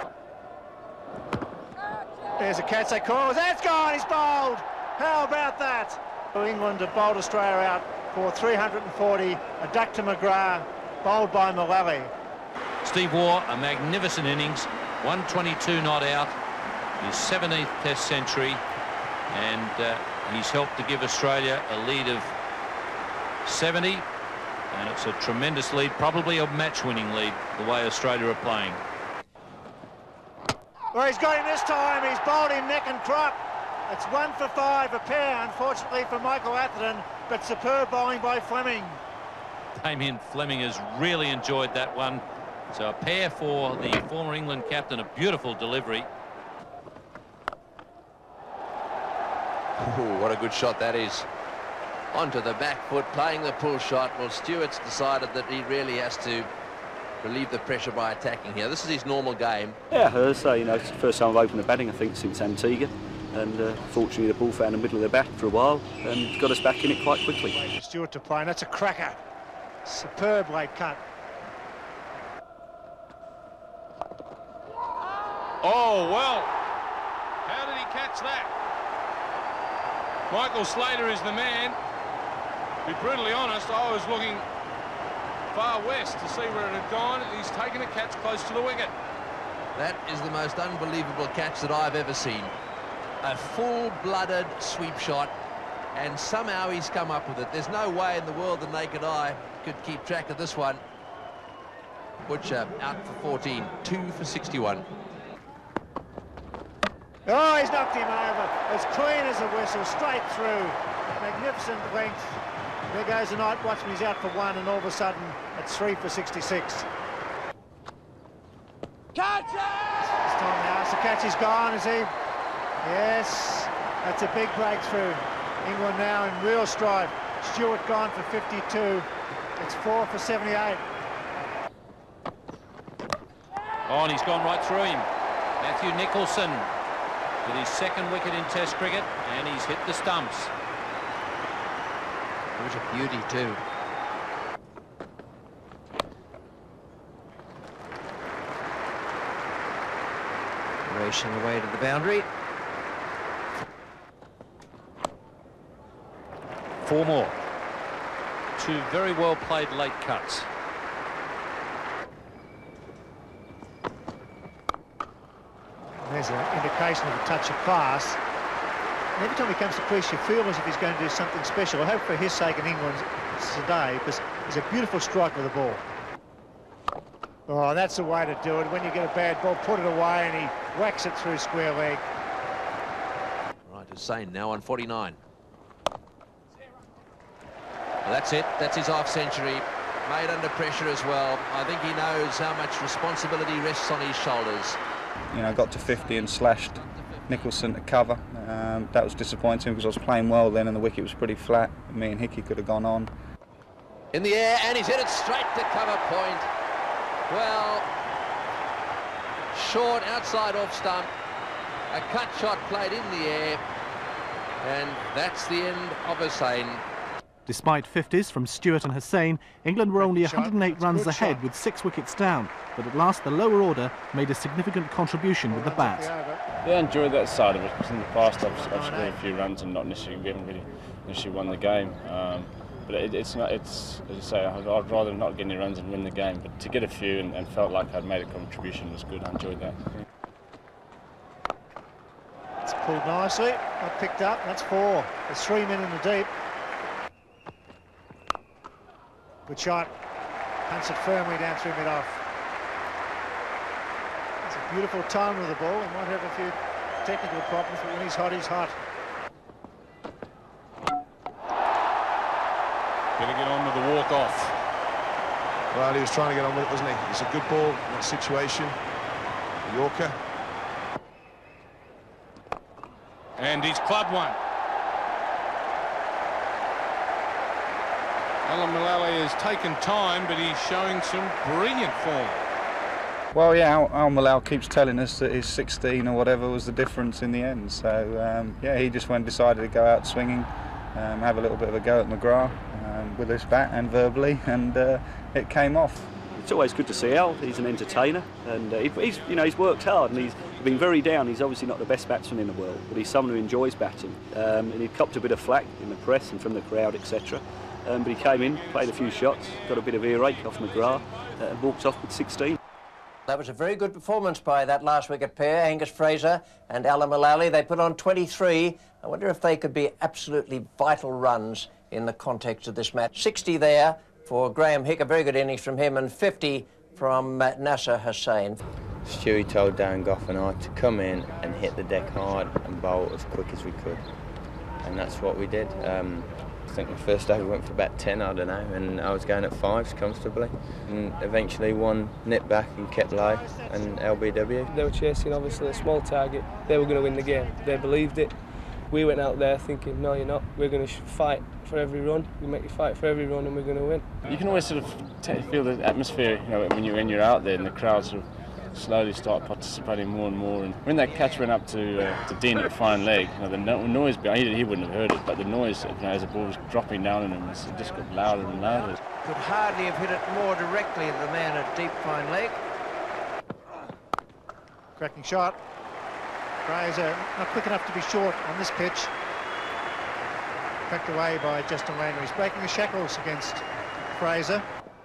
There's a catch they call. That's gone, he's bowled. How about that? England have bowled Australia out for three hundred forty. A duck to McGrath, bowled by Mullally. Steve Waugh, a magnificent innings, one twenty-two not out, his seventeenth Test century, and uh, he's helped to give Australia a lead of seventy, and it's a tremendous lead, probably a match-winning lead, the way Australia are playing. Well, he's got him this time. He's bowled him neck and crop. It's one for five, a pair, unfortunately, for Michael Atherton, but superb bowling by Fleming. Damien Fleming has really enjoyed that one. So a pair for the former England captain, a beautiful delivery. Ooh, what a good shot that is. Onto the back foot, playing the pull shot. Well, Stewart's decided that he really has to relieve the pressure by attacking here. This is his normal game. Yeah, as I say, you know, it's the first time I've opened the batting, I think, since Antigua. And uh, fortunately, the ball found the middle of the bat for a while and got us back in it quite quickly. Stewart to play, and that's a cracker. Superb late cut. Oh, well, how did he catch that? Michael Slater is the man. To be brutally honest, I was looking far west to see where it had gone. He's taken a catch close to the wicket. That is the most unbelievable catch that I've ever seen. A full-blooded sweep shot, and somehow he's come up with it. There's no way in the world the naked eye could keep track of this one. Butcher out for fourteen, two for sixty-one. Oh, he's knocked him over. As clean as a whistle, straight through. Magnificent length. There goes the night watchman, he's out for one, and all of a sudden, it's three for sixty-six. Catch it! This time now, the catch is gone, is he? Yes, that's a big breakthrough. England now in real strife. Stewart gone for fifty-two. It's four for seventy-eight. Oh, and he's gone right through him. Matthew Nicholson with his second wicket in Test cricket, and he's hit the stumps. It was a beauty too. Racing away to the boundary. Four more. Two very well played late cuts. There's an indication of a touch of class. And every time he comes to crease, you feel as if he's going to do something special. I hope for his sake and England's today, because he's a beautiful strike with the ball. Oh, that's the way to do it. When you get a bad ball, put it away, and he whacks it through square leg. Right, Hussain now on forty-nine. Well, that's it. That's his half century. Made under pressure as well. I think he knows how much responsibility rests on his shoulders. You know, got to fifty and slashed Nicholson to cover. Um, that was disappointing because I was playing well then and the wicket was pretty flat. Me and Hickey could have gone on. In the air, and he's hit it straight to cover point. Well, short outside off stump. A cut shot played in the air. And that's the end of Hussain. Despite fifties from Stewart and Hussain, England were only one hundred and eight runs ahead with six wickets down, but at last the lower order made a significant contribution with the bat. Yeah, I enjoyed that side of it, because in the past I've, I've scored a few runs and not necessarily, we haven't really necessarily won the game. Um, but it, it's not, it's, as I say, I'd, I'd rather not get any runs and win the game, but to get a few and, and felt like I'd made a contribution was good. I enjoyed that. It's pulled nicely, not picked up, that's four. There's three men in the deep. Good shot. Punts it firmly down through mid-off. It's a beautiful time with the ball. He might have a few technical problems, but when he's hot, he's hot. Going to get on with the walk-off. Well, he was trying to get on with it, wasn't he? It's a good ball in that situation. Yorker. And he's clubbed one. Alan Mullally has taken time, but he's showing some brilliant form. Well, yeah, Al, Al Malal keeps telling us that his sixteen or whatever was the difference in the end. So, um, yeah, he just went decided to go out swinging, um, have a little bit of a go at McGrath um, with his bat and verbally, and uh, it came off. It's always good to see Al. He's an entertainer, and uh, he's, you know, he's worked hard, and he's been very down. He's obviously not the best batsman in the world, but he's someone who enjoys batting. Um, and he copped a bit of flack in the press and from the crowd, et cetera. Um, but he came in, played a few shots, got a bit of earache off McGrath, uh, and walked off with sixteen. That was a very good performance by that last wicket pair, Angus Fraser and Alan Mullally. They put on twenty-three. I wonder if they could be absolutely vital runs in the context of this match. sixty there for Graham Hick, a very good innings from him, and fifty from uh, Nasser Hussain. Stewie told Darren Gough and I to come in and hit the deck hard and bowl as quick as we could. And that's what we did. Um, I think the first over went for about ten, I don't know, and I was going at fives comfortably. And eventually one nipped back and kept low, and L B W. They were chasing obviously a small target. They were going to win the game. They believed it. We went out there thinking, no, you're not. We're going to fight for every run. We make you fight for every run, and we're going to win. You can always sort of t feel the atmosphere, you know, when you when you're out there, and the crowd sort of slowly start participating more and more. And when that catch went up to uh, to Dean at fine leg, you know, the no noise behind, he, he wouldn't have heard it, but the noise, you know, as the ball was dropping down on him, it just got louder and louder. Could hardly have hit it more directly than the man at deep fine leg. Cracking shot. Fraser not quick enough to be short on this pitch. Cracked away by Justin Langer. He's breaking the shackles against Fraser.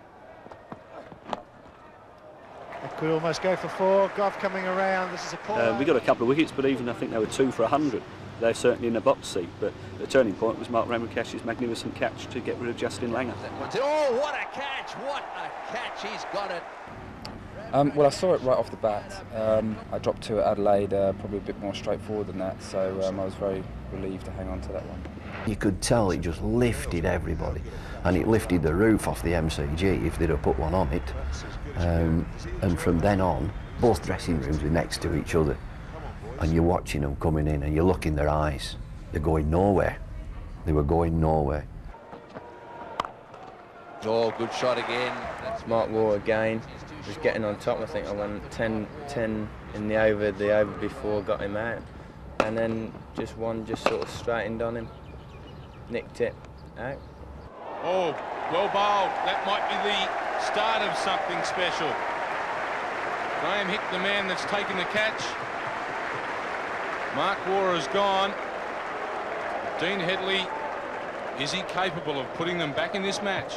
That could almost go for four. Gough coming around. This is a call. Uh, we got a couple of wickets, but even I think they were two for a hundred. They're certainly in the box seat. But the turning point was Mark Ramakash's magnificent catch to get rid of Justin Langer. Oh, what a catch! What a catch! He's got it. Um, well, I saw it right off the bat. Um, I dropped two at Adelaide, uh, probably a bit more straightforward than that, so um, I was very relieved to hang on to that one. You could tell it just lifted everybody, and it lifted the roof off the M C G if they'd have put one on it. Um, and from then on, both dressing rooms were next to each other, and you're watching them coming in, and you look in their eyes. They're going nowhere. They were going nowhere. Oh, good shot again. That's Mark Waugh again. Was getting on top. I think I went ten ten in the over, the over before got him out, and then just one just sort of straightened on him, nicked it out. Oh, well bowled. That might be the start of something special. Graham Hick, the man that's taken the catch. Mark Waugh is gone. Dean Headley, is he capable of putting them back in this match?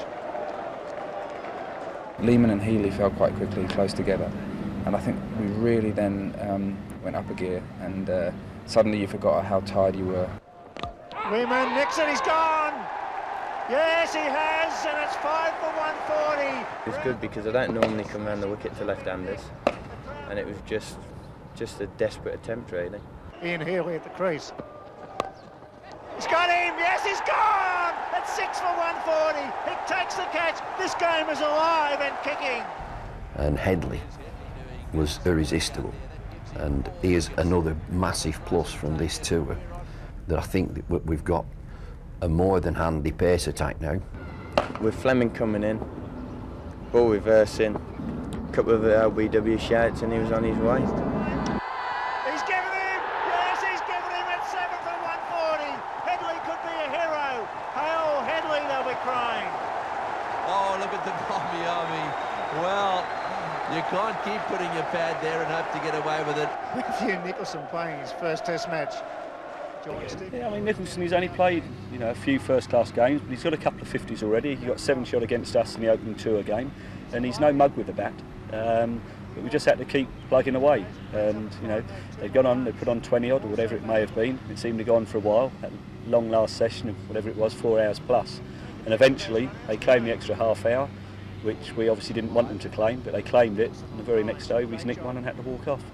Lehman and Healy fell quite quickly, close together, and I think we really then um, went up a gear, and uh, suddenly you forgot how tired you were. Lehman, Nixon, he's gone! Yes, he has, and it's five for one forty. It's good because I don't normally come around the wicket to left-handers, and it was just, just a desperate attempt, really. Ian Healy at the crease. He's got him, yes, he's gone! That's six for one forty. He takes the catch. This game is alive and kicking. And Headley was irresistible. And here's another massive plus from this tour, that I think that we've got a more than handy pace attack now. With Fleming coming in, ball reversing, a couple of L B W shouts, and he was on his way. He's given him, yes, he's given him at seven for one forty. Headley could be a hero. Hail Headley, they'll be crying. Oh, look at the Bombay Army. Well, you can't keep putting your pad there and hope to get away with it. Matthew Nicholson playing his first Test match. Yeah, I mean, Nicholson, he's only played, you know, a few first-class games, but he's got a couple of fifties already. He got seven shot against us in the opening tour game, and he's no mug with the bat. Um, but we just had to keep plugging away, and you know, they've gone on, they put on twenty odd or whatever it may have been. It seemed to go on for a while. That long last session of whatever it was, four hours plus, and eventually they claimed the extra half hour. which we obviously didn't want them to claim, but they claimed it, and the very next day we nicked one and had to walk off.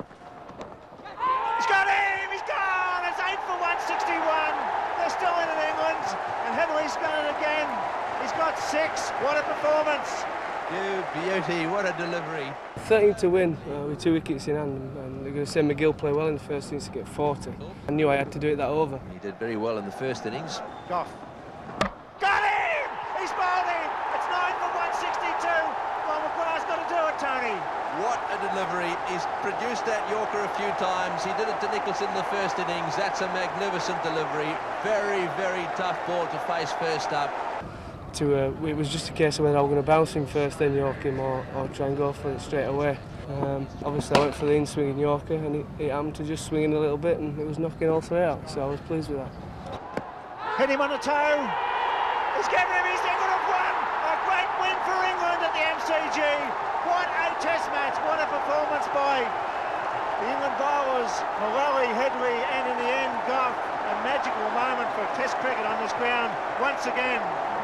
He's got him! He's gone! It's eight for one sixty-one. They're still in it, England, and Headley's got it again. He's got six. What a performance! You beauty, what a delivery. thirteen to win uh, with two wickets in hand, and they're going to say McGill play well in the first innings to get forty. I knew I had to do it that over. He did very well in the first innings. Goff. Got him! He's bowled him! It's nine for one sixty-two. Well, McGrath's got to do it, Tony. What a delivery. He's produced that Yorker a few times. He did it to Nicholson in the first innings. That's a magnificent delivery. Very, very tough ball to face first up. To, uh, it was just a case of whether I was going to bounce him first, then York him, or, or try and go for it straight away. Um, obviously, I went for the in-swinging Yorker, and it, it happened to just swing in a little bit, and it was knocking all three out, so I was pleased with that. Hit him on the toe. He's given him his England have won. A great win for England at the M C G. What a test match. What a performance by the England bowlers, Mullally, Headley, and in the end, Goff. A magical moment for test cricket on this ground once again.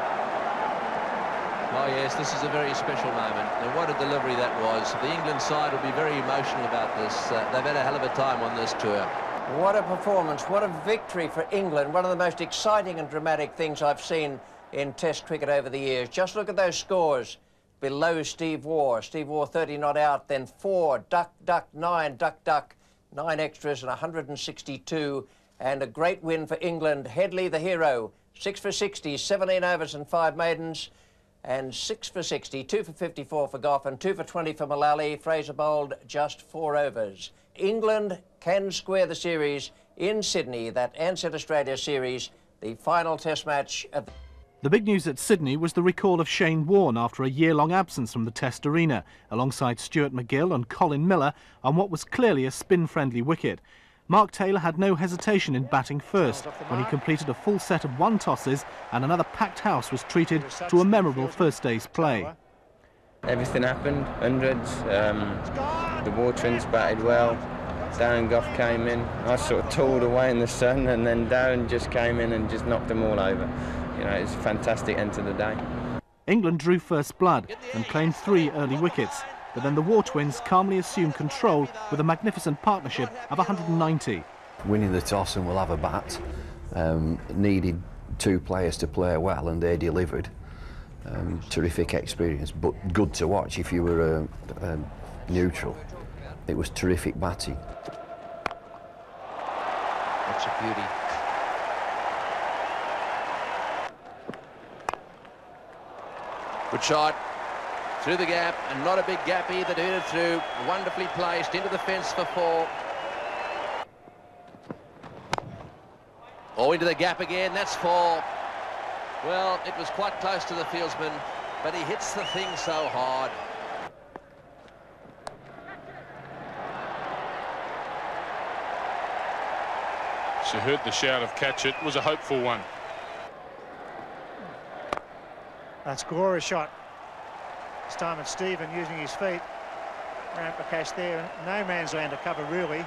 Oh yes, this is a very special moment, and what a delivery that was. The England side will be very emotional about this. Uh, they've had a hell of a time on this tour. What a performance, what a victory for England. One of the most exciting and dramatic things I've seen in Test cricket over the years. Just look at those scores below Steve Waugh. Steve Waugh thirty not out, then four, duck, duck, nine, duck, duck, nine extras and one hundred sixty-two. And a great win for England. Headley, the hero, six for sixty, seventeen overs and five maidens. And six for sixty, two for fifty-four for Goff, and two for twenty for Mullally. Fraser bowled just four overs. England can square the series in Sydney, that Ansett Australia series, the final test match of the... The big news at Sydney was the recall of Shane Warne after a year-long absence from the Test arena, alongside Stuart McGill and Colin Miller on what was clearly a spin-friendly wicket. Mark Taylor had no hesitation in batting first when he completed a full set of one tosses, and another packed house was treated to a memorable first day's play. Everything happened, hundreds. Um, the Waugh twins batted well. Darren Goff came in. I sort of tooled away in the sun, and then Darren just came in and just knocked them all over. You know, it was a fantastic end to the day. England drew first blood and claimed three early wickets, but then the Waugh twins calmly assumed control with a magnificent partnership of one hundred ninety. Winning the toss and we'll have a bat. Um, needed two players to play well, and they delivered. Um, terrific experience, but good to watch if you were a, a neutral. It was terrific batting. That's a beauty. Good shot. Through the gap, and not a big gap either to hit it through. Wonderfully placed into the fence for four. Oh, into the gap again, that's four. Well, it was quite close to the fieldsman, but he hits the thing so hard. She heard the shout of catch it. It was a hopeful one. That's Gora's shot. This time it's Stephen using his feet. Ramprakash there, no man's land to cover really.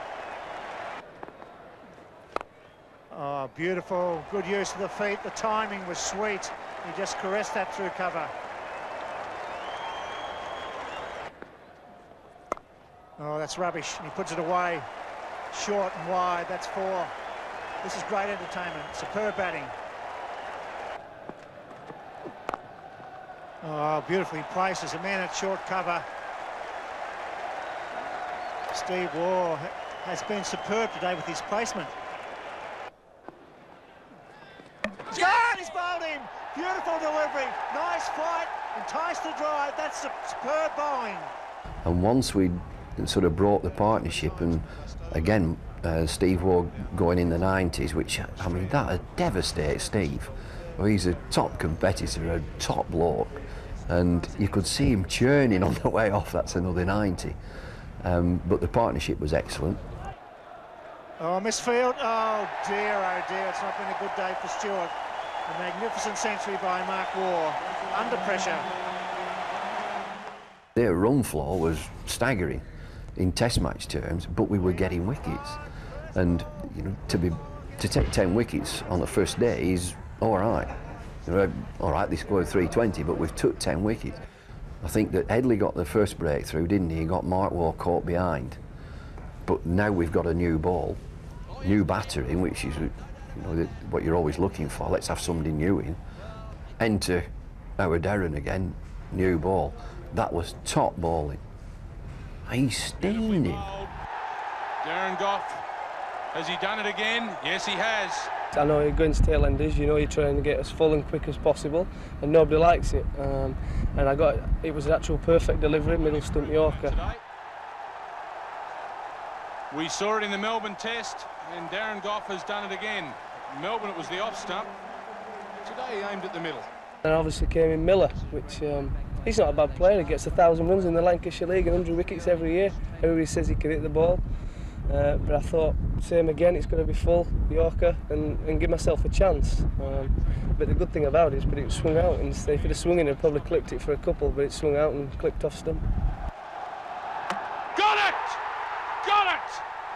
Oh, beautiful, good use of the feet. The timing was sweet. He just caressed that through cover. Oh, that's rubbish. He puts it away, short and wide. That's four. This is great entertainment. Superb batting. Oh, beautifully placed as a man at short cover. Steve Waugh has been superb today with his placement. He's gone! He's bowled him! Beautiful delivery. Nice flight. Enticed the drive. That's superb bowling. And once we sort of brought the partnership, and again, uh, Steve Waugh going in the nineties, which, I mean, that would devastate Steve. Well, he's a top competitor, a top bloke, and you could see him churning on the way off. That's another ninety. Um, but the partnership was excellent. Oh, misfield. Oh, dear, oh, dear. It's not been a good day for Stuart. A magnificent century by Mark Waugh. Under pressure. Their run floor was staggering in Test match terms, but we were getting wickets. And, you know, to be to take ten wickets on the first day is all right. You know, all right, they scored three twenty, but we've took ten wickets. I think that Headley got the first breakthrough, didn't he? He got Mark Waugh caught behind. But now we've got a new ball, new battering, which is, you know, what you're always looking for. Let's have somebody new in. Enter our Darren again, new ball. That was top balling. He's standing. Darren Gough, has he done it again? Yes, he has. I know against tailenders, you know, you're trying to get as full and quick as possible, and nobody likes it. Um, and I got it was an actual perfect delivery, middle stump Yorker. We saw it in the Melbourne Test, and Darren Gough has done it again. In Melbourne, it was the off stump. Today, he aimed at the middle. And obviously came in Miller, which um, he's not a bad player. He gets a thousand runs in the Lancashire League and one hundred wickets every year. Everybody says he can hit the ball. Uh, but I thought, same again, it's going to be full, Yorker, and, and give myself a chance. Um, but the good thing about it is that it swung out, and if it had swung in, I'd probably clipped it for a couple, but it swung out and clipped off stump. Got it! Got it!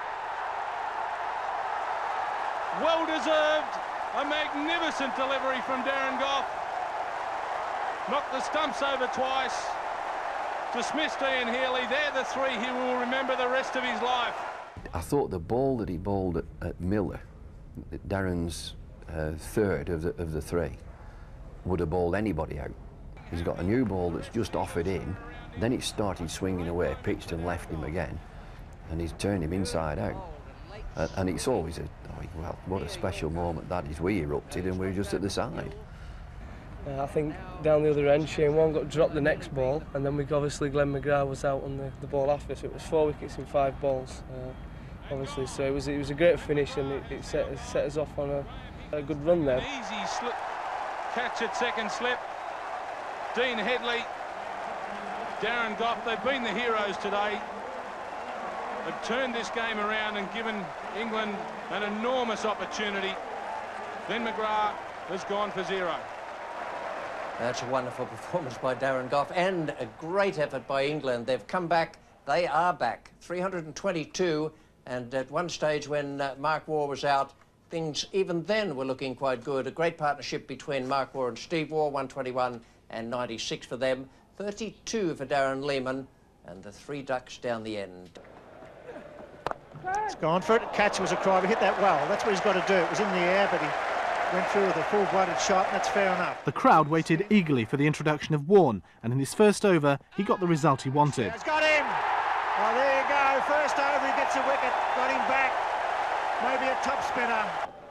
Well deserved. A magnificent delivery from Darren Gough. Knocked the stumps over twice. Dismissed Ian Healy. They're the three he will remember the rest of his life. I thought the ball that he bowled at, at Miller, Darren's uh, third of the, of the three, would have bowled anybody out. He's got a new ball that's just offered in, then it started swinging away, pitched and left him again, and he's turned him inside out. Uh, and it's always a, oh, well, what a special moment that is. We erupted and we were just at the side. Uh, I think down the other end, Shane Warne got dropped the next ball, and then we obviously Glenn McGrath was out on the, the ball after, so it was four wickets in five balls. Uh, obviously, so it was it was a great finish, and it, it, set, it set us off on a, a good run there. Easy slip, catch at second slip. Dean Headley, Darren Gough, they've been the heroes today. They've turned this game around and given England an enormous opportunity. Glenn McGrath has gone for zero. That's a wonderful performance by Darren Gough and a great effort by England. They've come back. They are back. three hundred twenty-two, and at one stage when uh, Mark Waugh was out, things even then were looking quite good. A great partnership between Mark Waugh and Steve Waugh, one twenty-one and ninety-six for them, thirty-two for Darren Lehmann, and the three ducks down the end. It's gone for it. Catch was a cry. He hit that well. That's what he's got to do. It was in the air, but he went through with a full-blooded shot, and that's fair enough. The crowd waited eagerly for the introduction of Warne, and in his first over, he got the result he wanted. He's got him! Oh, there you go. First over, he gets a wicket. Got him back. Maybe a top spinner.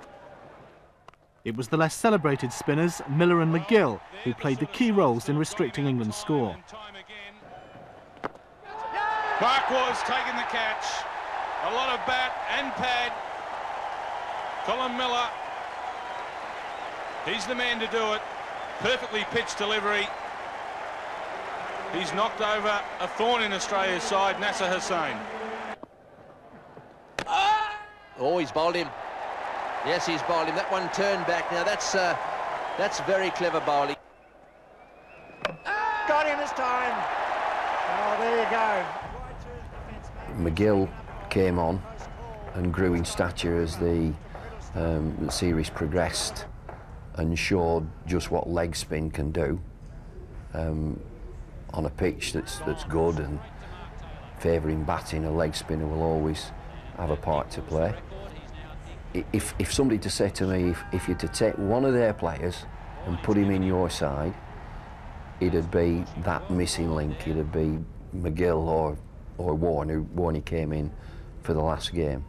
It was the less celebrated spinners, Miller and McGill, who played the key roles in restricting England's score. Mark Waugh's taken the catch. A lot of bat and pad. Colin Miller. He's the man to do it. Perfectly pitched delivery. He's knocked over a thorn in Australia's side, Nasser Hussain. Oh, he's bowled him. Yes, he's bowled him. That one turned back. Now, that's uh, that's very clever bowling. Got him this time. Oh, there you go. McGill came on and grew in stature as the, um, the series progressed, and showed just what leg spin can do um, on a pitch that's that's good, and favouring batting, a leg spinner will always have a part to play. If, if somebody to say to me, if, if you're to take one of their players and put him in your side, it'd be that missing link. It'd be McGill or, or Warne, who Warne came in for the last game.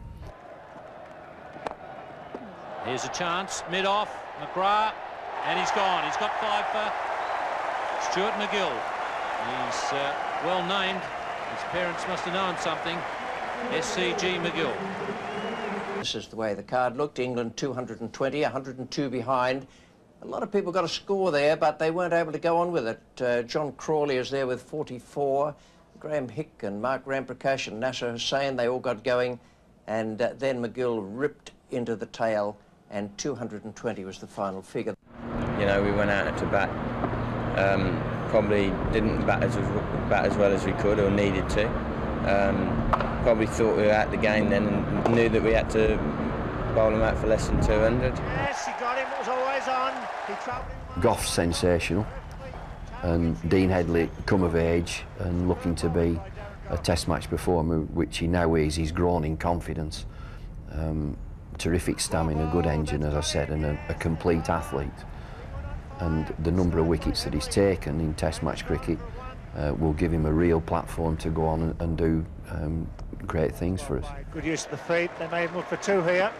Here's a chance, mid-off, McGrath, and he's gone. He's got five for Stuart McGill. He's uh, well named. His parents must have known something. S C G McGill. This is the way the card looked. England two hundred twenty, one hundred two behind. A lot of people got a score there, but they weren't able to go on with it. Uh, John Crawley is there with forty-four. Graham Hick and Mark Ramprakash and Nasser Hussain, they all got going. And uh, then McGill ripped into the tail, and two hundred twenty was the final figure. You know, we went out to bat. Um, probably didn't bat as, bat as well as we could or needed to. Um, probably thought we were at the game then and knew that we had to bowl them out for less than two hundred. Yes, he got him. It was always on. He trapped him. Gough's sensational. And Dean Headley come of age and looking to be a Test match performer, which he now is. He's grown in confidence. Um, terrific stamina, good engine, as I said, and a, a complete athlete. And the number of wickets that he's taken in Test match cricket uh, will give him a real platform to go on and, and do um, great things for us. Good use of the feet. They may look for two here.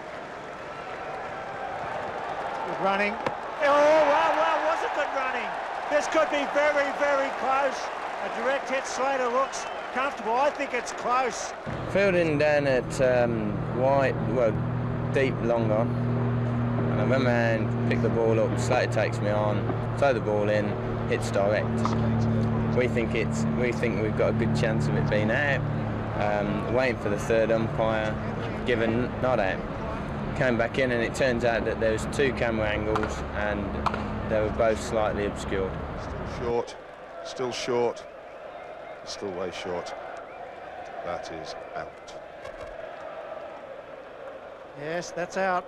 Good running. Oh, wow, wow, was it good running? This could be very, very close. A direct hit. Slater looks comfortable. I think it's close. Fielding down at um, wide, well, deep, long on. And I run around, pick the ball up, Slater takes me on, throw the ball in, hits direct. We think it's, we think we've got a good chance of it being out. Um, waiting for the third umpire, given not out. Came back in and it turns out that there was two camera angles and they were both slightly obscured. Still short, still short, still way short. That is out. Yes, that's out.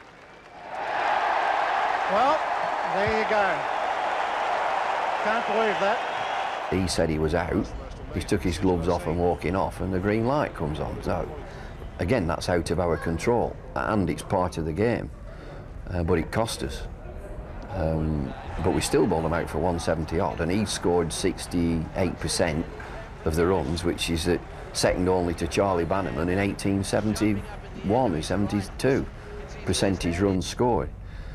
Well, there you go. Can't believe that. He said he was out. He took his gloves off and walking off, and the green light comes on. So, again, that's out of our control, and it's part of the game. Uh, but it cost us. Um, but we still bowled him out for one seventy odd, and he scored sixty-eight percent of the runs, which is uh, second only to Charlie Bannerman in eighteen seventy-one or seventy-two percentage runs scored.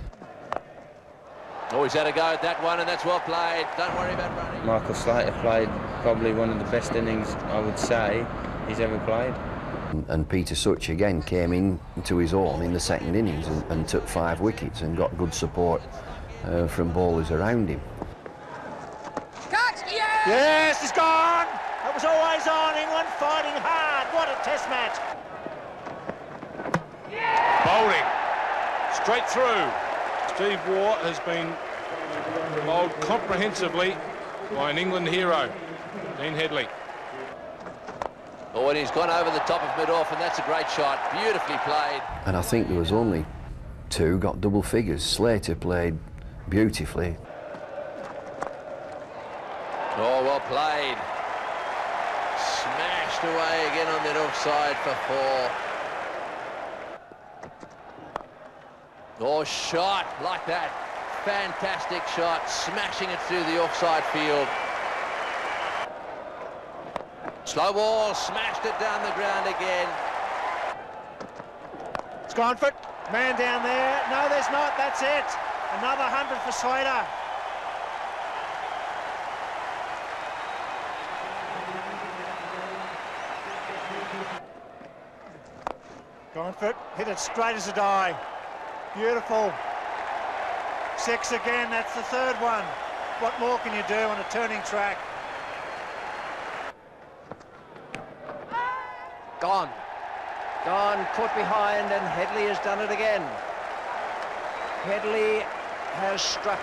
Oh, he's had a go at that one, and that's well played. Don't worry about running. Michael Slater played probably one of the best innings, I would say, he's ever played. And, and Peter Such again came in to his own in the second innings and, and took five wickets and got good support uh, from bowlers around him. Catch! Yes! Yes, he's gone! It was always on, England fighting hard. What a Test match. Bowling. Straight through. Steve Waugh has been bowled comprehensively by an England hero, Dean Headley. Oh, and he's gone over the top of mid-off, and that's a great shot. Beautifully played. And I think there was only two got double figures. Slater played beautifully. Oh, well played. Smashed away again on that offside for four. Oh, shot like that. Fantastic shot, smashing it through the offside field. Slow ball, smashed it down the ground again. It's gone for it. Man down there. No, there's not. That's it. Another hundred for Slater. Gone for it. Hit it straight as a die. Beautiful. Six again, that's the third one. What more can you do on a turning track? Gone. Gone, caught behind, and Headley has done it again. Headley has struck.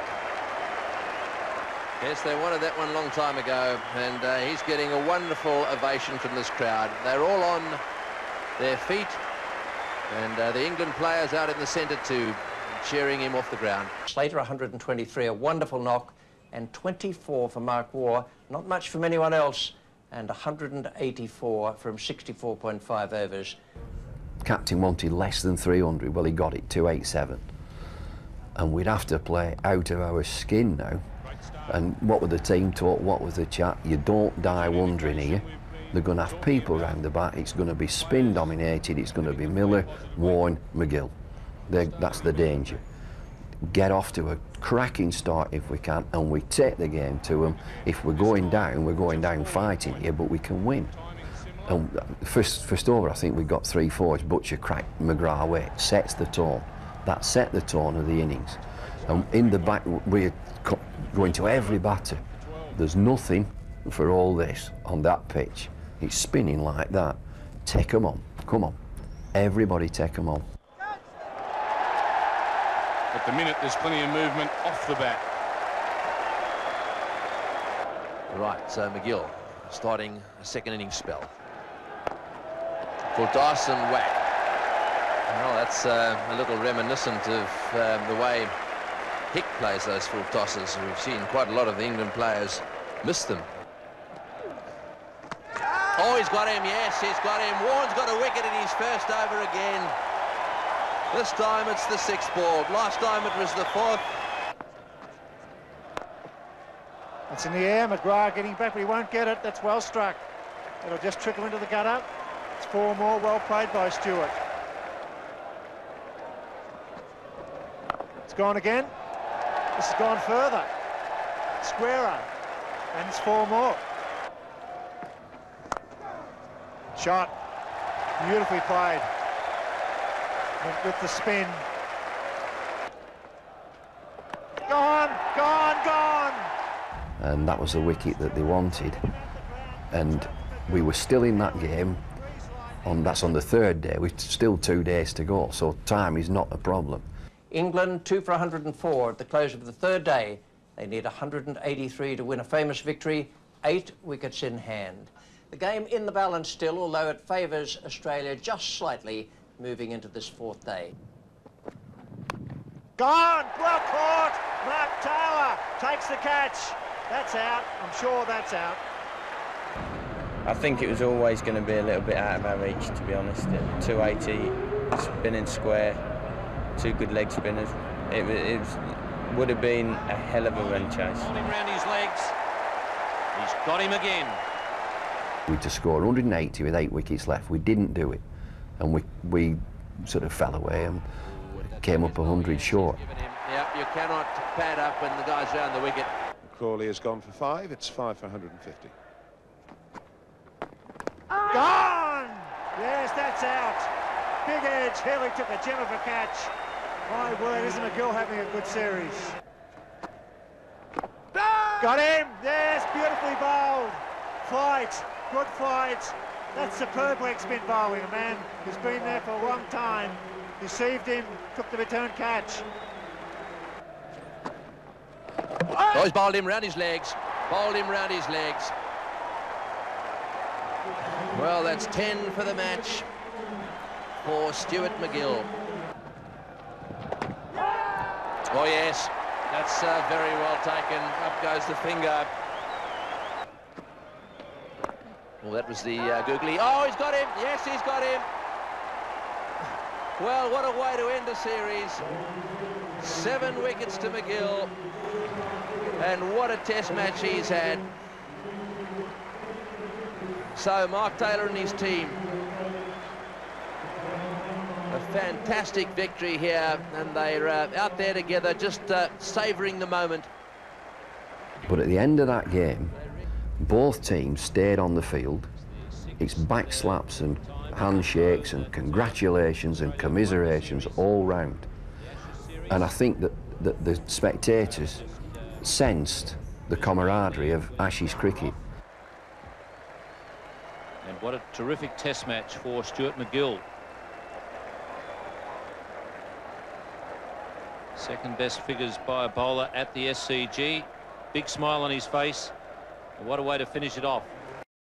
Yes, they wanted that one a long time ago, and uh, he's getting a wonderful ovation from this crowd. They're all on their feet. And uh, the England players out in the centre too, cheering him off the ground. Slater one hundred twenty-three, a wonderful knock, and twenty-four for Mark Waugh. Not much from anyone else, and one hundred eighty-four from sixty-four point five overs. Captain wanted less than three hundred, well he got it, two eighty-seven. And we'd have to play out of our skin now. And what were the team taught, what was the chat? You don't die wondering here. They're going to have people round the bat. It's going to be spin dominated. It's going to be Miller, Warren, McGill. They're, that's the danger. Get off to a cracking start if we can, and we take the game to them. If we're going down, we're going down fighting here, but we can win. And first, first over, I think we got three fours. Butcher cracked McGrath away. Sets the tone. That set the tone of the innings. And in the back, we're going to every batter. There's nothing for all this on that pitch. It's spinning like that. Take them on. Come on. Everybody take them on. At the minute, there's plenty of movement off the bat. Right, so McGill starting a second innings spell. For Dyson whack. Well, that's uh, a little reminiscent of um, the way Hick plays those full tosses. We've seen quite a lot of the England players miss them. Oh, he's got him, yes, he's got him. Warren's got a wicket in his first over again. This time it's the sixth ball. Last time it was the fourth. It's in the air, McGrath getting back, but he won't get it. That's well struck. It'll just trickle into the gutter. It's four more, well played by Stewart. It's gone again. This has gone further. Squarer. And it's four more. Shot. Beautifully played. With, with the spin. Gone, gone, gone! And that was the wicket that they wanted. And we were still in that game. On, that's on the third day. We've still two days to go, so time is not a problem. England two for one hundred and four at the close of the third day. They need one hundred and eighty-three to win a famous victory, eight wickets in hand. The game in the balance still, although it favours Australia just slightly moving into this fourth day. Gone! Well caught! Mark Taylor takes the catch. That's out. I'm sure that's out. I think it was always going to be a little bit out of our reach, to be honest. At two eighty, spinning square, two good leg spinners. It, it was, would have been a hell of a run chase. Holding round his legs. He's got him again. We to score one hundred and eighty with eight wickets left. We didn't do it, and we we sort of fell away and came up one hundred short. Yep, you cannot pad up when the guy's round the wicket. Crawley has gone for five. It's five for one hundred and fifty. Gone! Yes, that's out. Big edge. Healy took a gem of a catch. My word, isn't McGill having a good series? Got him! Yes, beautifully bowled. Flight, good flight. That's superb leg spin bowling. A man who's been there for a long time. Deceived him, took the return catch. Oh, he's bowled him round his legs. Bowled him round his legs. Well, that's ten for the match for Stuart MacGill. Oh, yes, that's uh, very well taken. Up goes the finger. Well, that was the uh, googly. Oh, he's got him. Yes, he's got him. Well, what a way to end the series. Seven wickets to MacGill. And what a test match he's had. So Mark Taylor and his team, a fantastic victory here, and they're uh, out there together just uh, savouring the moment. But at the end of that game, both teams stayed on the field. It's back slaps and handshakes and congratulations and commiserations all round. And I think that, that the spectators sensed the camaraderie of Ashes cricket. And what a terrific test match for Stuart MacGill. Second best figures by a bowler at the S C G. Big smile on his face. And what a way to finish it off.